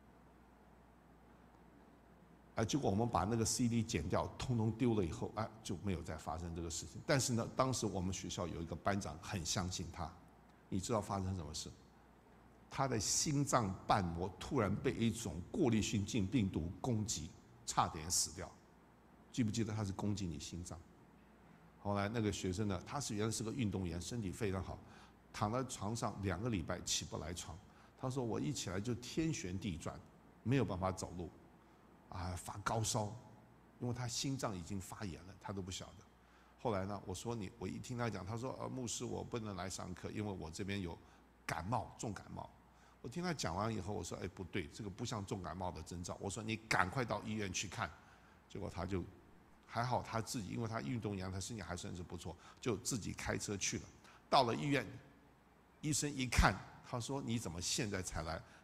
啊，结果我们把那个 C D 剪掉，通通丢了以后，哎，就没有再发生这个事情。但是呢，当时我们学校有一个班长很相信他，你知道发生什么事？他的心脏瓣膜突然被一种过滤性菌病毒攻击，差点死掉。记不记得他是攻击你心脏？后来那个学生呢，他是原来是个运动员，身体非常好，躺在床上两个礼拜起不来床。他说我一起来就天旋地转，没有办法走路。啊，发高烧，因为他心脏已经发炎了，他都不晓得。后来呢，我说你，我一听他讲，他说呃，牧师，我不能来上课，因为我这边有感冒，重感冒。我听他讲完以后，我说，哎，不对，这个不像重感冒的征兆。我说你赶快到医院去看。结果他就还好，他自己，因为他运动员，他身体还算是不错，就自己开车去了。到了医院，医生一看，他说你怎么现在才来？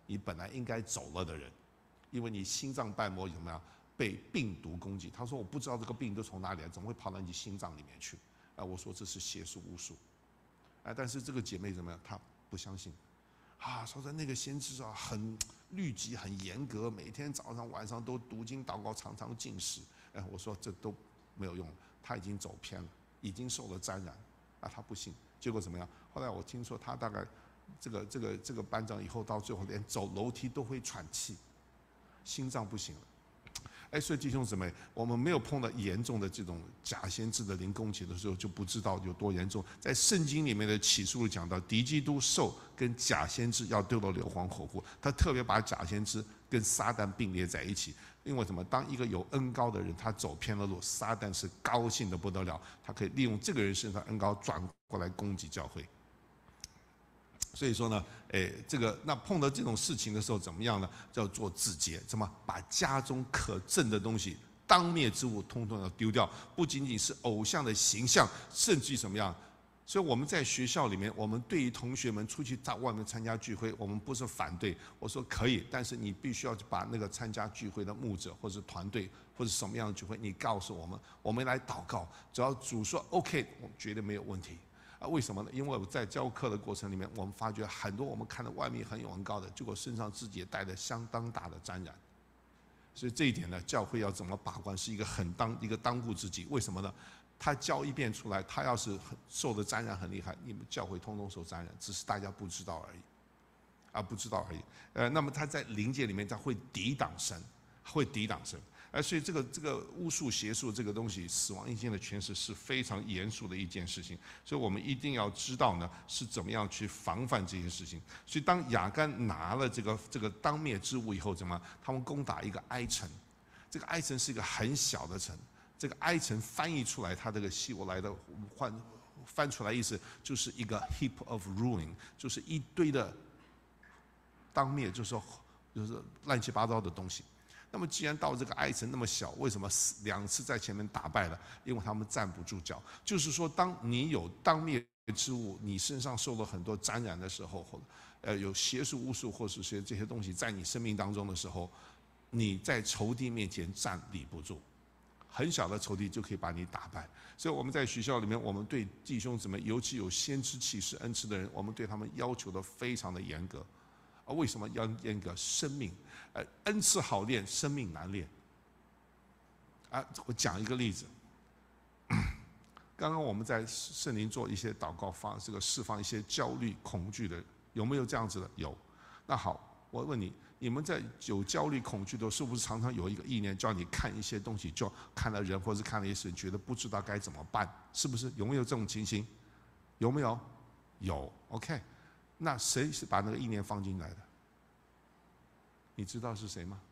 你本来应该走了的人，因为你心脏瓣膜怎么样被病毒攻击？他说我不知道这个病毒从哪里来，怎么会跑到你心脏里面去？啊，我说这是邪术巫术，啊，但是这个姐妹怎么样？她不相信，啊，说的那个先知啊，很律己、很严格，每天早上晚上都读经祷告，常常禁食。哎，我说这都没有用，他已经走偏了，已经受了沾染，啊，他不信。结果怎么样？后来我听说他大概这个这个这个班长以后到最后连走楼梯都会喘气，心脏不行了。哎，所以弟兄姊妹，我们没有碰到严重的这种假先知的灵攻击的时候，就不知道有多严重。在圣经里面的启示录讲到，敌基督兽跟假先知要丢到硫磺火湖，他特别把假先知跟撒旦并列在一起。因为什么？当一个有恩高的人，他走偏了路，撒旦是高兴的不得了，他可以利用这个人身上恩高转过来攻击教会。所以说呢，哎，这个那碰到这种事情的时候怎么样呢？叫做自洁，怎么把家中可憎的东西、当灭之物，通通要丢掉。不仅仅是偶像的形象，甚至于怎么样？所以我们在学校里面，我们对于同学们出去在外面参加聚会，我们不是反对，我说可以，但是你必须要把那个参加聚会的牧者或者团队或者什么样的聚会，你告诉我们，我们来祷告，只要主说 OK， 我们绝对没有问题。啊，为什么呢？因为我在教课的过程里面，我们发觉很多我们看到外面很有恩膏的，结果身上自己也带着相当大的沾染。所以这一点呢，教会要怎么把关，是一个很当一个当务之急。为什么呢？他教一遍出来，他要是受的沾染很厉害，你们教会通通受沾染，只是大家不知道而已，啊，不知道而已。呃，那么他在灵界里面，他会抵挡神，会抵挡神。而所以这个这个巫术邪术这个东西，死亡阴间的诠释是非常严肃的一件事情，所以我们一定要知道呢是怎么样去防范这些事情。所以当亚干拿了这个这个当灭之物以后，怎么他们攻打一个埃城，这个埃城是一个很小的城，这个埃城翻译出来，它这个希伯来的换翻出来意思就是一个 heap of ruin， 就是一堆的当灭，就是说就是乱七八糟的东西。那么既然到这个埃城那么小，为什么两次在前面打败了？因为他们站不住脚。就是说，当你有当灭之物，你身上受了很多沾染的时候，或呃有邪术巫术或是些这些东西在你生命当中的时候，你在仇敌面前站立不住，很小的仇敌就可以把你打败。所以我们在学校里面，我们对弟兄姊妹，尤其有先知启示恩赐的人，我们对他们要求的非常的严格。啊，为什么要严格？生命，呃，恩赐好练，生命难练。啊，我讲一个例子。刚刚我们在圣灵做一些祷告，放这个释放一些焦虑、恐惧的，有没有这样子的？有。那好，我问你，你们在有焦虑、恐惧的时候，是不是常常有一个意念，叫你看一些东西，就看了人，或是看了一些事，觉得不知道该怎么办？是不是？有没有这种情形？有没有？有。OK。那谁是把那个意念放进来的？你知道是谁吗？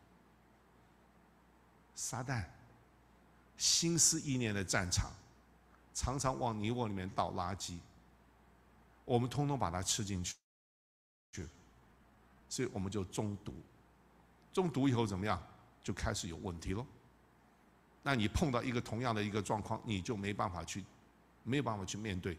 撒旦。心思意念的战场，常常往你我里面倒垃圾，我们通通把它吃进去，所以我们就中毒。中毒以后怎么样？就开始有问题咯。那你碰到一个同样的一个状况，你就没办法去，没有办法去面对。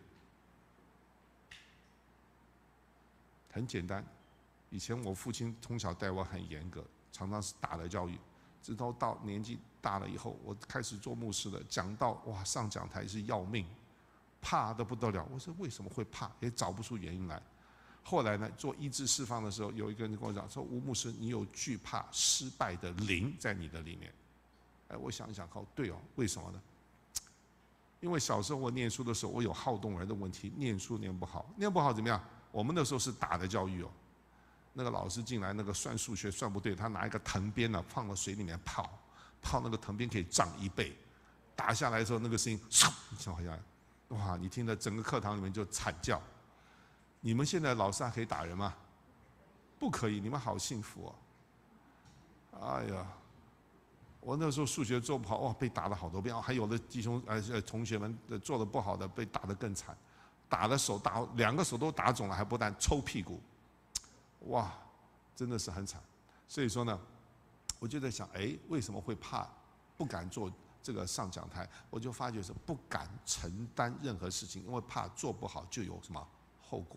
很简单，以前我父亲从小带我很严格，常常是打的教育，直到到年纪大了以后，我开始做牧师了，讲道哇，上讲台是要命，怕得不得了。我说为什么会怕？也找不出原因来。后来呢，做医治释放的时候，有一个人跟我讲说：“吴牧师，你有惧怕失败的灵在你的里面。”哎，我想一想，靠，对哦，为什么呢？因为小时候我念书的时候，我有好动儿的问题，念书念不好，念不好怎么样？我们那时候是打的教育哦，那个老师进来，那个算数学算不对，他拿一个藤鞭呢放到水里面泡，泡那个藤鞭可以涨一倍，打下来的时候那个声音，唰，像好像，哇，你听的整个课堂里面就惨叫。你们现在老师还可以打人吗？不可以，你们好幸福哦。哎呀，我那时候数学做不好，哇，被打了好多遍，还有的弟兄呃同学们做的不好的被打得更惨。打的手打两个手都打肿了，还不但抽屁股，哇，真的是很惨。所以说呢，我就在想，哎，为什么会怕，不敢做这个上讲台？我就发觉是不敢承担任何事情，因为怕做不好就有什么后果。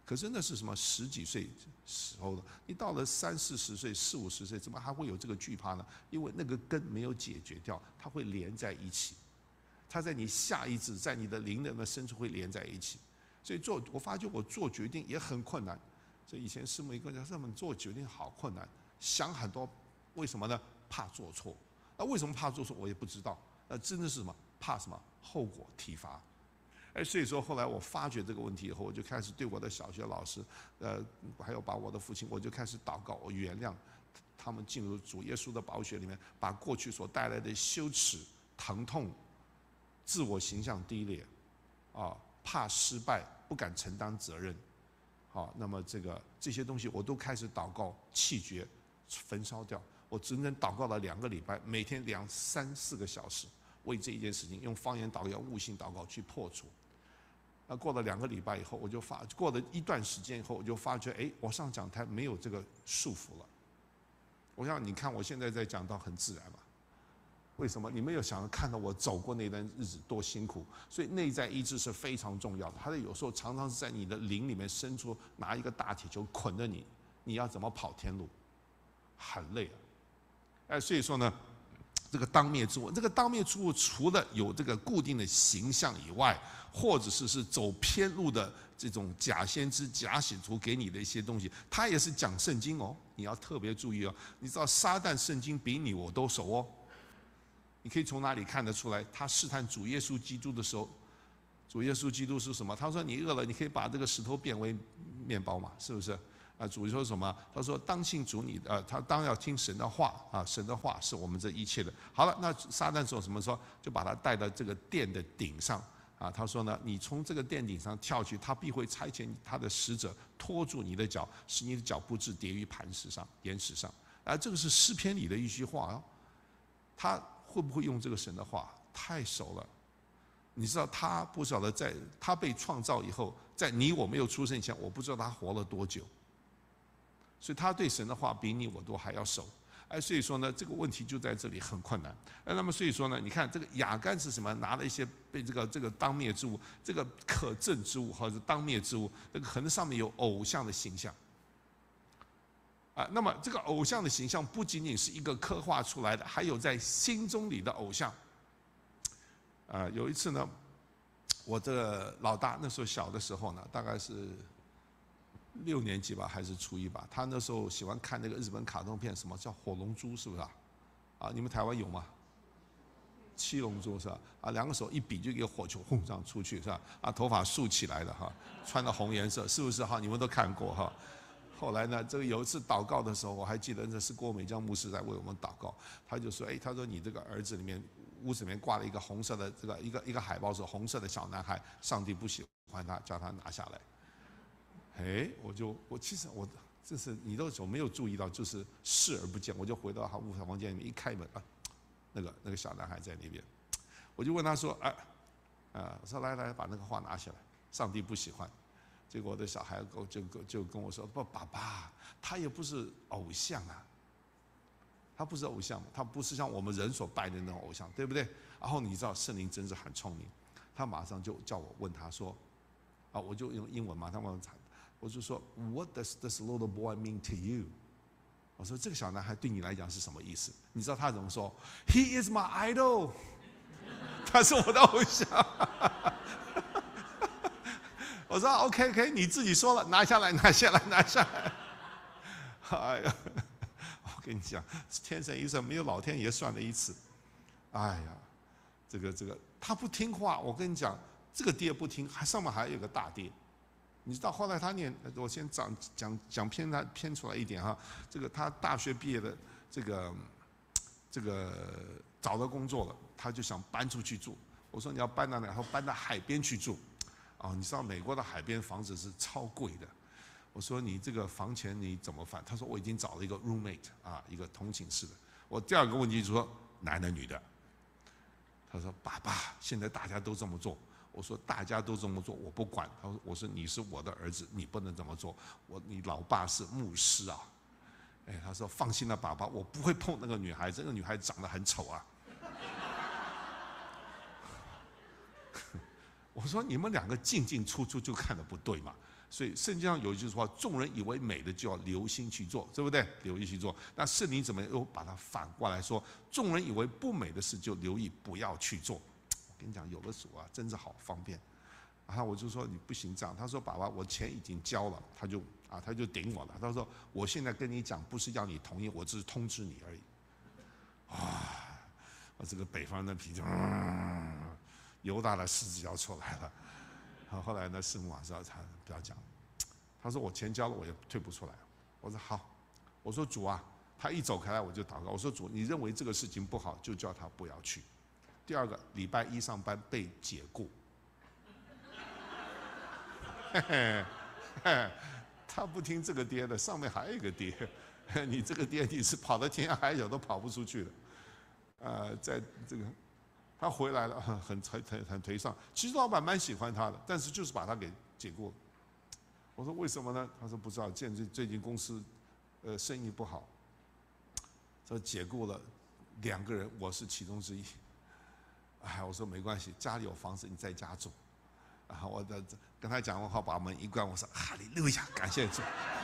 可是那是什么十几岁时候的，你到了三四十岁、四五十岁，怎么还会有这个惧怕呢？因为那个根没有解决掉，它会连在一起，它在你下意识，在你的灵的深处会连在一起。所以做，我发觉我做决定也很困难。所以以前师母一个人说：“他们做决定好困难，想很多，为什么呢？怕做错。那为什么怕做错？我也不知道。那真的是什么？怕什么？后果体罚。”哎，所以说后来我发觉这个问题以后，我就开始对我的小学老师，呃，还有把我的父亲，我就开始祷告，我原谅他们进入主耶稣的宝血里面，把过去所带来的羞耻、疼痛、自我形象低劣，啊，怕失败、不敢承担责任，好，那么这个这些东西我都开始祷告弃绝、焚烧掉。我整整祷告了两个礼拜，每天两三四个小时，为这一件事情用方言祷告、悟性祷告去破除。那过了两个礼拜以后，我就发过了一段时间以后，我就发觉，哎，我上讲台没有这个束缚了。我想你看我现在在讲道很自然嘛，为什么？你没有想看到我走过那段日子多辛苦，所以内在医治是非常重要的。它有时候常常是在你的灵里面伸出拿一个大铁球捆着你，你要怎么跑天路，很累啊。哎，所以说呢，这个当灭之物，这个当灭之物除了有这个固定的形象以外，或者是是走偏路的这种假先知、假使徒给你的一些东西，他也是讲圣经哦，你要特别注意哦。你知道撒旦圣经比你我都熟哦。你可以从哪里看得出来？他试探主耶稣基督的时候，主耶稣基督是什么？他说：“你饿了，你可以把这个石头变为面包嘛，是不是？”啊，主说什么？他说：“当信主你，呃，他当要听神的话啊，神的话是我们这一切的。”好了，那撒旦说什么？说就把他带到这个殿的顶上啊。他说呢，你从这个殿顶上跳去，他必会差遣他的使者拖住你的脚，使你的脚不致跌于磐石上、岩石上。啊，这个是诗篇里的一句话哦。他会不会用这个神的话？太熟了。你知道他不晓得在他被创造以后，在你我没有出生以前，我不知道他活了多久。所以他对神的话比你我都还要熟。哎，所以说呢，这个问题就在这里很困难。哎，那么所以说呢，你看这个亚干是什么？拿了一些被这个这个当灭之物，这个可憎之物或者当灭之物，这个可能上面有偶像的形象。啊，那么这个偶像的形象不仅仅是一个刻画出来的，还有在心中里的偶像。啊，有一次呢，我这个老大那时候小的时候呢，大概是六年级吧，还是初一吧，他那时候喜欢看那个日本卡通片，什么叫火龙珠，是不是啊？啊，你们台湾有吗？七龙珠是吧？啊，两个手一比就一个火球轰上出去是吧？啊，头发竖起来的哈，穿的红颜色，是不是哈？你们都看过哈？后来呢，这个有一次祷告的时候，我还记得那是郭美江牧师在为我们祷告，他就说：“哎，他说你这个儿子里面屋子里面挂了一个红色的这个一个一个海报，是红色的小男孩，上帝不喜欢他，叫他拿下来。”哎，我就我其实我这是你都有没有注意到，就是视而不见，我就回到他屋房间里面一开门啊，那个那个小男孩在那边，我就问他说：“哎，啊，我说来来把那个画拿下来，上帝不喜欢。”结果我的小孩就就就跟我说：“不，爸爸，他也不是偶像啊，他不是偶像，他不是像我们人所拜的那种偶像，对不对？”然后你知道圣灵真是很聪明，他马上就叫我问他说：“啊，我就用英文马上问他，我就说 What does this little boy mean to you？” 我说这个小男孩对你来讲是什么意思？你知道他怎么说 ？He is my idol， 他是我的偶像。我说 OK OK， 你自己说了，拿下来，拿下来，拿下来。哎呀，我跟你讲，天神一算，没有老天爷算了一次。哎呀，这个这个，他不听话，我跟你讲，这个爹不听，还上面还有个大爹。你知道后来他念，我先讲讲讲偏他偏出来一点哈。这个他大学毕业的，这个这个找到工作了，他就想搬出去住。我说你要搬到哪？他说搬到海边去住。哦，你知道美国的海边房子是超贵的。我说你这个房钱你怎么办？他说我已经找了一个 roommate 啊，一个同寝室的。我第二个问题就是说男的女的？他说爸爸，现在大家都这么做。我说大家都这么做，我不管。他说我说你是我的儿子，你不能这么做。我你老爸是牧师啊。哎，他说放心了，爸爸，我不会碰那个女孩子，那个女孩子长得很丑啊。我说你们两个进进出出就看得不对嘛， 所以圣经上有一句话：众人以为美的，就要留心去做，对不对？留意去做。那圣灵怎么又把它反过来说？众人以为不美的事，就留意不要去做。我跟你讲，有的主啊，真是好方便。然后我就说你不行这样。他说爸爸，我钱已经交了。他就啊，他就顶我了。他说我现在跟你讲，不是要你同意，我只是通知你而已。啊，我这个北方人的脾气，嗯，犹大的狮子要出来了。好，后来呢，师母啊说他不要讲。他说我钱交了，我也退不出来。我说好。我说主啊，他一走开来我就祷告。我说主，你认为这个事情不好，就叫他不要去。第二个，礼拜一上班被解雇。嘿嘿嘿，他不听这个爹的，上面还有一个爹，你这个爹你是跑到天涯海角都跑不出去的。呃，在这个他回来了，很很很很颓丧。其实老板蛮喜欢他的，但是就是把他给解雇了。我说为什么呢？他说不知道，见最最近公司呃生意不好，说解雇了两个人，我是其中之一。哎，我说没关系，家里有房子，你在家住。然后我的跟他讲完话，把门一关，我说哈利路亚，感谢主。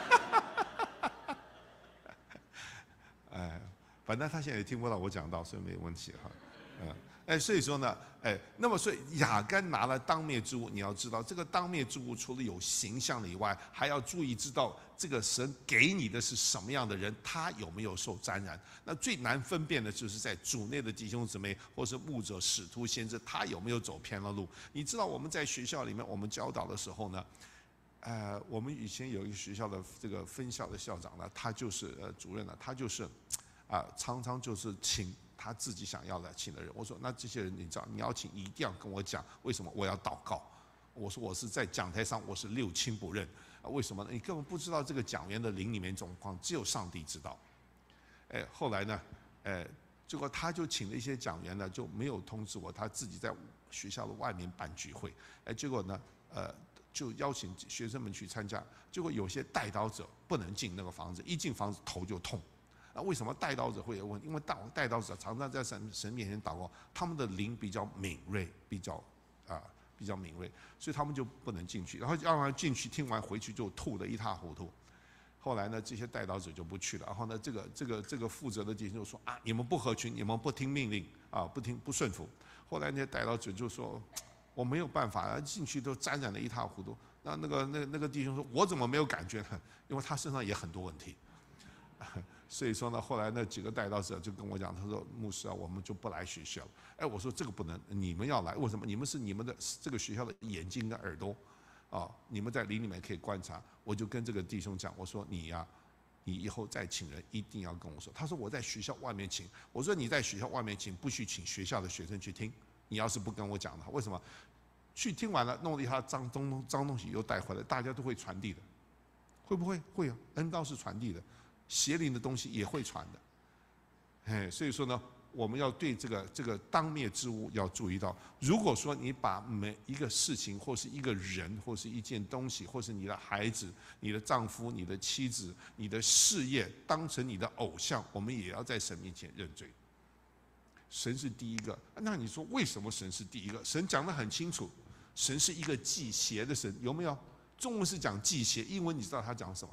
哎，反正他现在也听不到我讲道，所以没有问题哈。嗯，哎，所以说呢，哎，那么所以亚干拿了当灭之物，你要知道，这个当灭之物除了有形象的以外，还要注意知道这个神给你的是什么样的人，他有没有受沾染。那最难分辨的就是在主内的弟兄姊妹，或是牧者、使徒、先知，他有没有走偏了路。你知道我们在学校里面，我们教导的时候呢，呃，我们以前有一个学校的这个分校的校长呢，他就是呃主任呢，他就是啊、呃，常常就是请他自己想要的请的人。我说那这些人你知道，你要请一定要跟我讲为什么，我要祷告。我说我是在讲台上我是六亲不认啊，为什么呢？你根本不知道这个讲员的灵里面状况，只有上帝知道。哎，后来呢，哎，结果他就请了一些讲员呢，就没有通知我，他自己在学校的外面办聚会。哎，结果呢，呃，就邀请学生们去参加。结果有些带刀者不能进那个房子，一进房子头就痛。啊，为什么带刀者会有问题？因为带带刀者常常在神神面前祷告，他们的灵比较敏锐，比较啊、呃、比较敏锐，所以他们就不能进去。然后让他进去，听完回去就吐得一塌糊涂。后来呢，这些带刀者就不去了。然后呢，这个这个这个负责的弟兄就说啊，你们不合群，你们不听命令啊，不听不顺服。后来那些带刀者就说，我没有办法，进去都沾染得一塌糊涂。那那个那那个弟兄说，我怎么没有感觉呢？因为他身上也很多问题。所以说呢，后来那几个带刀者就跟我讲，他说牧师啊，我们就不来学校了。哎，我说这个不能，你们要来，为什么？你们是你们的这个学校的眼睛跟耳朵，啊，你们在灵里面可以观察。我就跟这个弟兄讲，我说你呀、啊，你以后再请人一定要跟我说。他说我在学校外面请，我说你在学校外面请，不许请学校的学生去听。你要是不跟我讲的话，为什么？去听完了，弄了一下脏东脏东西又带回来，大家都会传递的，会不会？会啊，恩膏是传递的。邪灵的东西也会传的，哎，所以说呢，我们要对这个这个当灭之物要注意到。如果说你把每一个事情，或是一个人，或是一件东西，或是你的孩子、你的丈夫、你的妻子、你的事业，当成你的偶像，我们也要在神面前认罪。神是第一个，那你说为什么神是第一个？神讲得很清楚，神是一个忌邪的神，有没有？中文是讲忌邪，英文你知道他讲什么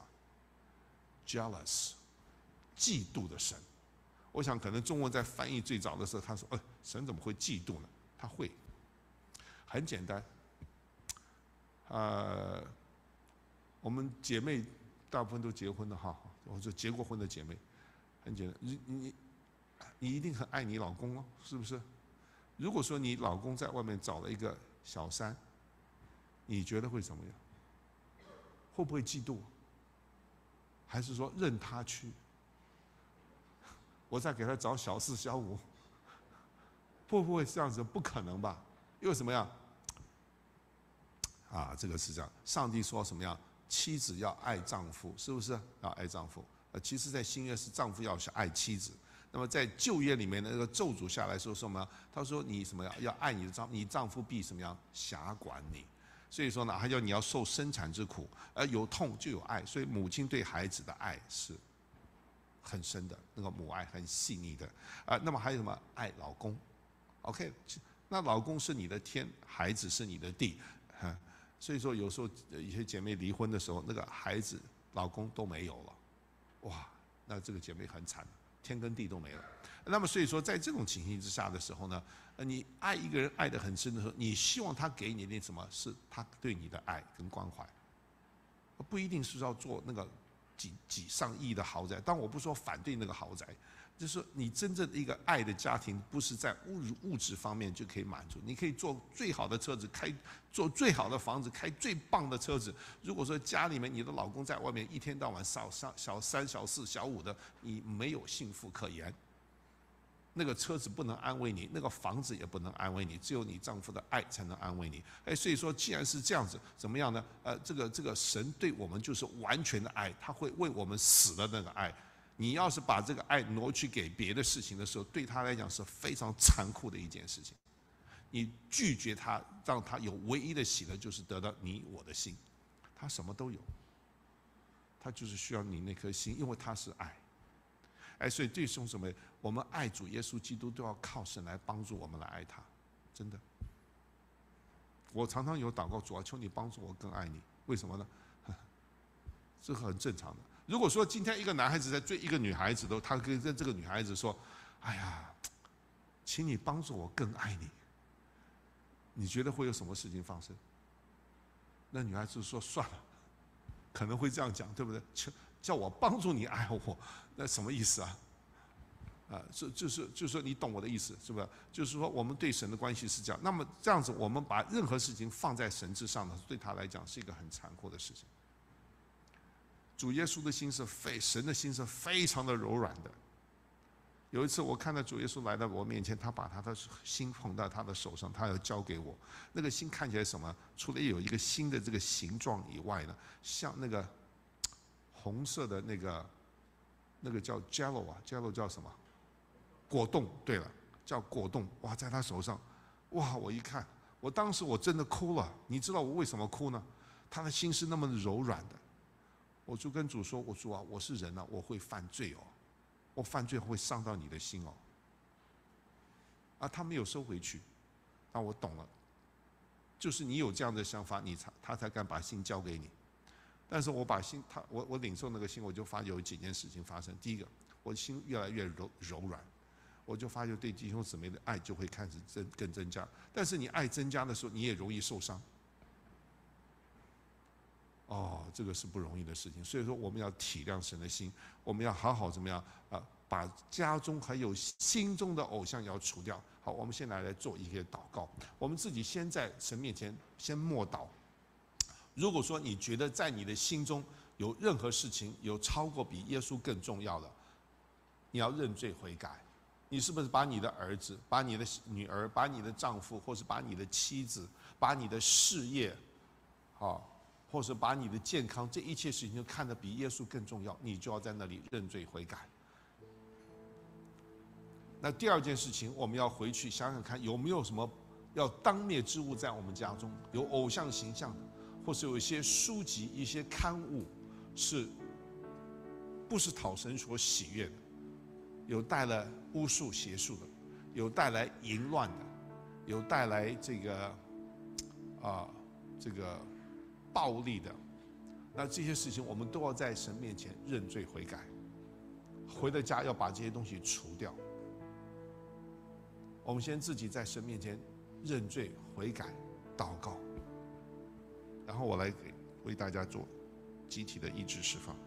？Jealous， 嫉妒的神。我想可能中文在翻译最早的时候，他说：“呃，神怎么会嫉妒呢？”他会，很简单。呃，我们姐妹大部分都结婚了哈，或者结过婚的姐妹，很简单，你你你一定很爱你老公哦，是不是？如果说你老公在外面找了一个小三，你觉得会怎么样？会不会嫉妒？还是说任他去？我再给他找小四小五，会不会这样子？不可能吧？因为什么样？啊，这个是这样。上帝说什么样？妻子要爱丈夫，是不是？要爱丈夫。呃，其实，在新约是丈夫要爱妻子。那么在旧约里面的那个咒诅下来说什么？他说你什么样？要爱你的丈夫，你丈夫必什么样？辖管你。所以说呢，还要你要受生产之苦，而有痛就有爱，所以母亲对孩子的爱是很深的，那个母爱很细腻的啊。那么还有什么？爱老公 ，OK， 那老公是你的天，孩子是你的地，哈。 所以说有时候一些姐妹离婚的时候，那个孩子、老公都没有了，哇，那这个姐妹很惨，天跟地都没了。那么所以说，在这种情形之下的时候呢，呃，你爱一个人爱得很深的时候，你希望他给你那什么，是他对你的爱跟关怀，不一定是要做那个几几上亿的豪宅。但我不说反对那个豪宅，就是你真正的一个爱的家庭，不是在物物质方面就可以满足。你可以坐最好的车子，开坐最好的房子，开最棒的车子。如果说家里面你的老公在外面一天到晚小三、小三、小四、小五的，你没有幸福可言。那个车子不能安慰你，那个房子也不能安慰你，只有你丈夫的爱才能安慰你。哎，所以说，既然是这样子，怎么样呢？呃，这个这个神对我们就是完全的爱，他会为我们死的那个爱。你要是把这个爱挪去给别的事情的时候，对他来讲是非常残酷的一件事情。你拒绝他，让他有唯一的喜乐，就是得到你我的心。他什么都有，他就是需要你那颗心，因为他是爱。哎，所以弟兄姊妹，我们爱主耶稣基督都要靠神来帮助我们来爱他，真的。我常常有祷告，主啊，求你帮助我更爱你。为什么呢？这个很正常的。如果说今天一个男孩子在追一个女孩子的，他跟这个女孩子说：“哎呀，请你帮助我更爱你。”你觉得会有什么事情发生？那女孩子说：“算了。”可能会这样讲，对不对？求叫我帮助你爱我，那什么意思啊？啊，就就是就是说，你懂我的意思，是不是？就是说，我们对神的关系是这样。那么这样子，我们把任何事情放在神之上呢，对他来讲是一个很残酷的事情。主耶稣的心是非神的心是非常的柔软的。有一次，我看到主耶稣来到我面前，他把他的心捧到他的手上，他要交给我。那个心看起来什么？除了有一个新的这个形状以外呢，像那个红色的那个那个叫 Jello 啊 ，Jello 叫什么？果冻。对了，叫果冻。哇，在他手上，哇！我一看，我当时我真的哭了。你知道我为什么哭呢？他的心是那么柔软的。我就跟主说：“我主啊，我是人啊，我会犯罪哦。”我犯罪会伤到你的心哦，啊，他没有收回去，那我懂了，就是你有这样的想法，你才他才敢把心交给你。但是我把心，他我我领受那个心，我就发觉有几件事情发生。第一个，我的心越来越柔柔软，我就发觉对弟兄姊妹的爱就会开始增更增加。但是你爱增加的时候，你也容易受伤。哦，这个是不容易的事情，所以说我们要体谅神的心，我们要好好怎么样啊？把家中还有心中的偶像要除掉。好，我们现在来做一个祷告，我们自己先在神面前先默祷。如果说你觉得在你的心中有任何事情有超过比耶稣更重要的，你要认罪悔改。你是不是把你的儿子、把你的女儿、把你的丈夫，或是把你的妻子、把你的事业，好？或者把你的健康，这一切事情就看得比耶稣更重要，你就要在那里认罪悔改。那第二件事情，我们要回去想想看，有没有什么要当灭之物在我们家中，有偶像形象的，或是有一些书籍、一些刊物，是不是讨神所喜悦的？有带来巫术邪术的，有带来淫乱的，有带来这个啊、呃、这个。暴力的，那这些事情我们都要在神面前认罪悔改，回到家要把这些东西除掉。我们先自己在神面前认罪悔改祷告，然后我来给为大家做集体的医治释放。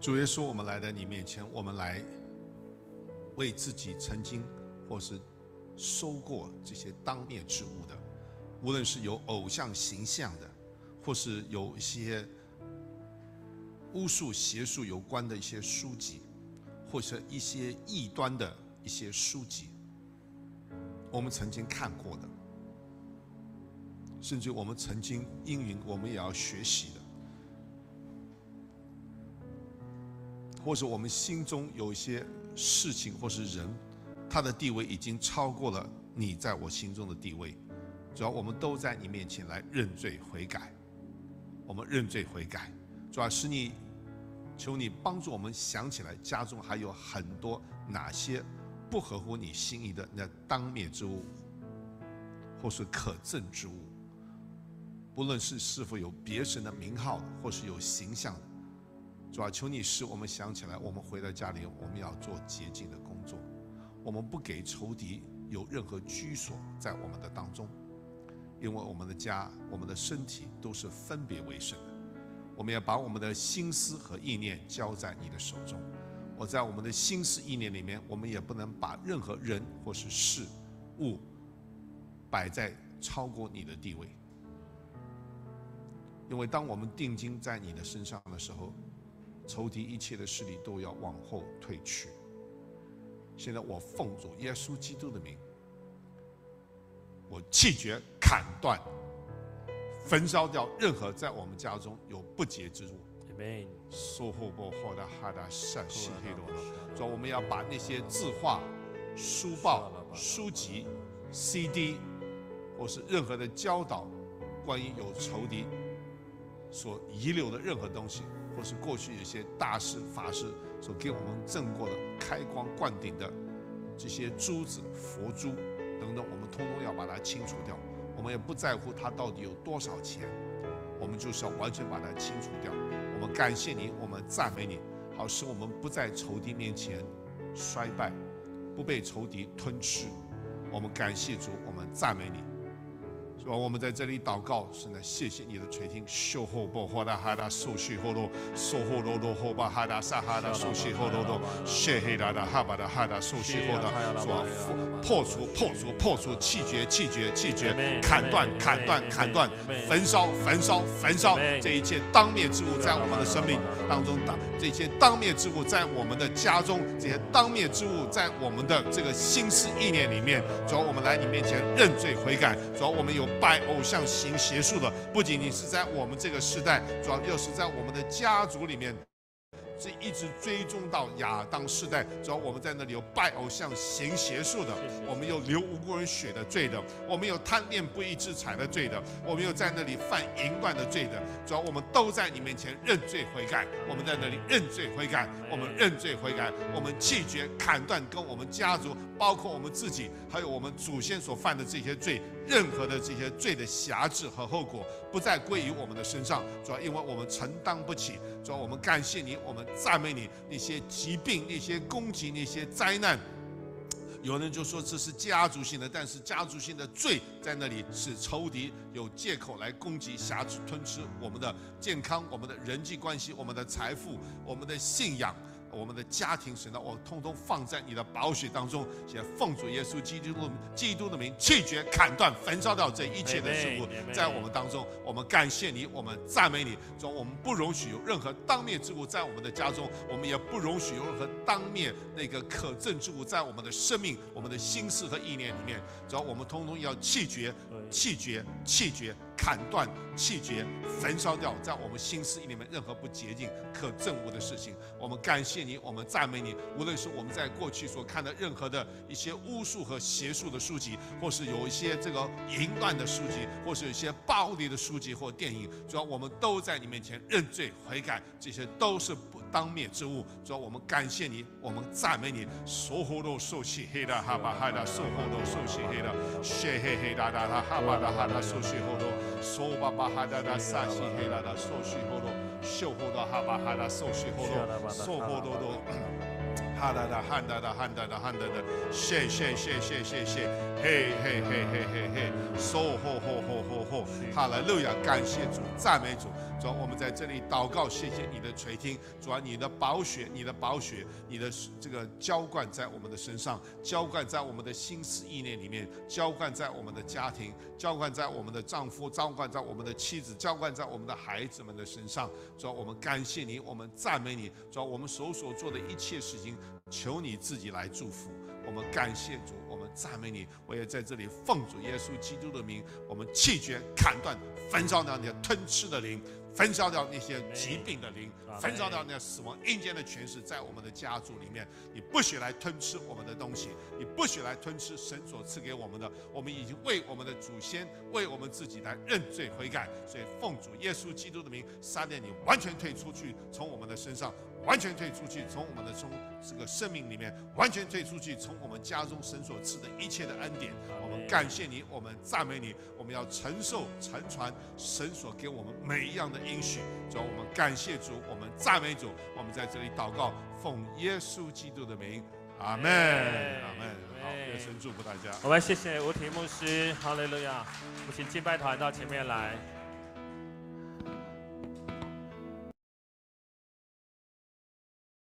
主耶稣，我们来到你面前，我们来为自己曾经或是收过这些当灭之物的，无论是有偶像形象的，或是有一些巫术邪术有关的一些书籍，或是一些异端的一些书籍，我们曾经看过的，甚至我们曾经应允我们也要学习的，或者我们心中有一些事情或是人，他的地位已经超过了你在我心中的地位，主要我们都在你面前来认罪悔改，我们认罪悔改，主要使你求你帮助我们想起来家中还有很多哪些不合乎你心意的那当灭之物，或是可憎之物，不论是是否有别神的名号，或是有形象的，主要求你使我们想起来，我们回到家里，我们要做洁净的工作，我们不给仇敌有任何居所在我们的当中，因为我们的家、我们的身体都是分别为圣的。我们要把我们的心思和意念交在你的手中。我在我们的心思意念里面，我们也不能把任何人或是事物摆在超过你的地位，因为当我们定睛在你的身上的时候，仇敌一切的势力都要往后退去。现在我奉主耶稣基督的名，我弃绝、砍断、焚烧掉任何在我们家中有不洁之物。 Amen。 说后波后的哈达善西黑罗罗，所以我们要把那些字画、书报、书籍、C D， 或是任何的教导，关于有仇敌所遗留的任何东西，或是过去有些大师法师所给我们赠过的开光灌顶的这些珠子、佛珠等等，我们通通要把它清除掉。我们也不在乎它到底有多少钱，我们就是要完全把它清除掉。我们感谢你，我们赞美你，好使我们不在仇敌面前衰败，不被仇敌吞吃。我们感谢主，我们赞美你。主啊，我们在这里祷告，是呢，谢谢你的垂听。秀后波哈达哈达受许后罗，受后罗罗后巴哈达萨哈达受许后罗罗，谢黑达达哈巴达哈达受许后达，主啊，破除破除破除，弃绝弃绝弃绝，砍断砍断砍断，焚烧焚烧焚烧，这一切当灭之物在我们的生命当中打，这些当灭之物在我们的家中，这些当灭之物在我们的这个心思意念里面。主啊，我们来你面前认罪悔改。主啊，我们有拜偶像行邪术的，不仅仅是在我们这个时代，主要又是在我们的家族里面，这一直追踪到亚当世代。主要我们在那里有拜偶像行邪术的，我们有流无辜人血的罪的，我们有贪恋不义之财的罪的，我们有在那里犯淫乱的罪的。主要我们都在你面前认罪悔改，我们在那里认罪悔改，我们认罪悔改，我们弃绝砍断跟我们家族，包括我们自己，还有我们祖先所犯的这些罪。任何的这些罪的辖制和后果不再归于我们的身上，主要因为我们承担不起。主要我们感谢你，我们赞美你。那些疾病、那些攻击、那些灾难，有人就说这是家族性的，但是家族性的罪在那里是仇敌有借口来攻击、辖制、吞吃我们的健康、我们的人际关系、我们的财富、我们的信仰。我们的家庭，神啊，我通通放在你的宝血当中，现在奉主耶稣基督的基督的名，弃绝、砍断、焚烧掉这一切的事物，在我们当中，我们感谢你，我们赞美你。主，我们不容许有任何当灭之物在我们的家中，我们也不容许有任何当灭那个可憎之物在我们的生命、我们的心思和意念里面。主，我们通通要弃绝、弃绝、弃绝。砍断、弃绝、焚烧掉在我们心思意里面任何不洁净、可憎恶的事情。我们感谢你，我们赞美你。无论是我们在过去所看的任何的一些巫术和邪术的书籍，或是有一些这个淫乱的书籍，或是有一些暴力的书籍或电影，主要我们都在你面前认罪悔改，这些都是不当灭之物。主要我们感谢你，我们赞美你。所火都受洗黑的哈巴哈的，受火都受洗黑的，谢黑黑哒哒哒哈巴哒哈的受洗火都。so baba hada da sashi hela da so shi hodo show hodo haba hada so shi hodo so hodo do hada da handa da handa da handa da she she she she she she hey hey hey hey hey hey so ho ho ho ho ho 哈利路亚，感谢主，赞美主。 主啊，我们在这里祷告，谢谢你的垂听。主啊，你的宝血，你的宝血，你的这个浇灌在我们的身上，浇灌在我们的心思意念里面，浇灌在我们的家庭，浇灌在我们的丈夫，浇灌在我们的妻子，浇灌在我们的孩子们的身上。主啊，我们感谢你，我们赞美你。主啊，我们手所做的一切事情，求你自己来祝福。我们感谢主，我们赞美你。我也在这里奉主耶稣基督的名，我们弃绝、砍断、焚烧掉你的吞吃的灵，焚烧掉那些疾病的灵，焚烧掉那死亡阴间的权势，在我们的家族里面，你不许来吞吃我们的东西，你不许来吞吃神所赐给我们的。我们已经为我们的祖先，为我们自己来认罪悔改。所以奉主耶稣基督的名，撒旦你完全退出去，从我们的身上完全退出去，从我们的从这个生命里面完全退出去，从我们家中神所赐的一切的恩典。我们感谢你，我们赞美你，我们要承受承传神所给我们每一样的应许。主，我们感谢主，我们赞美主，我们在这里祷告，奉耶稣基督的名，阿门，阿门。好，愿神祝福大家。 我们谢谢吴婷牧师，哈利路亚。我请敬拜团到前面来。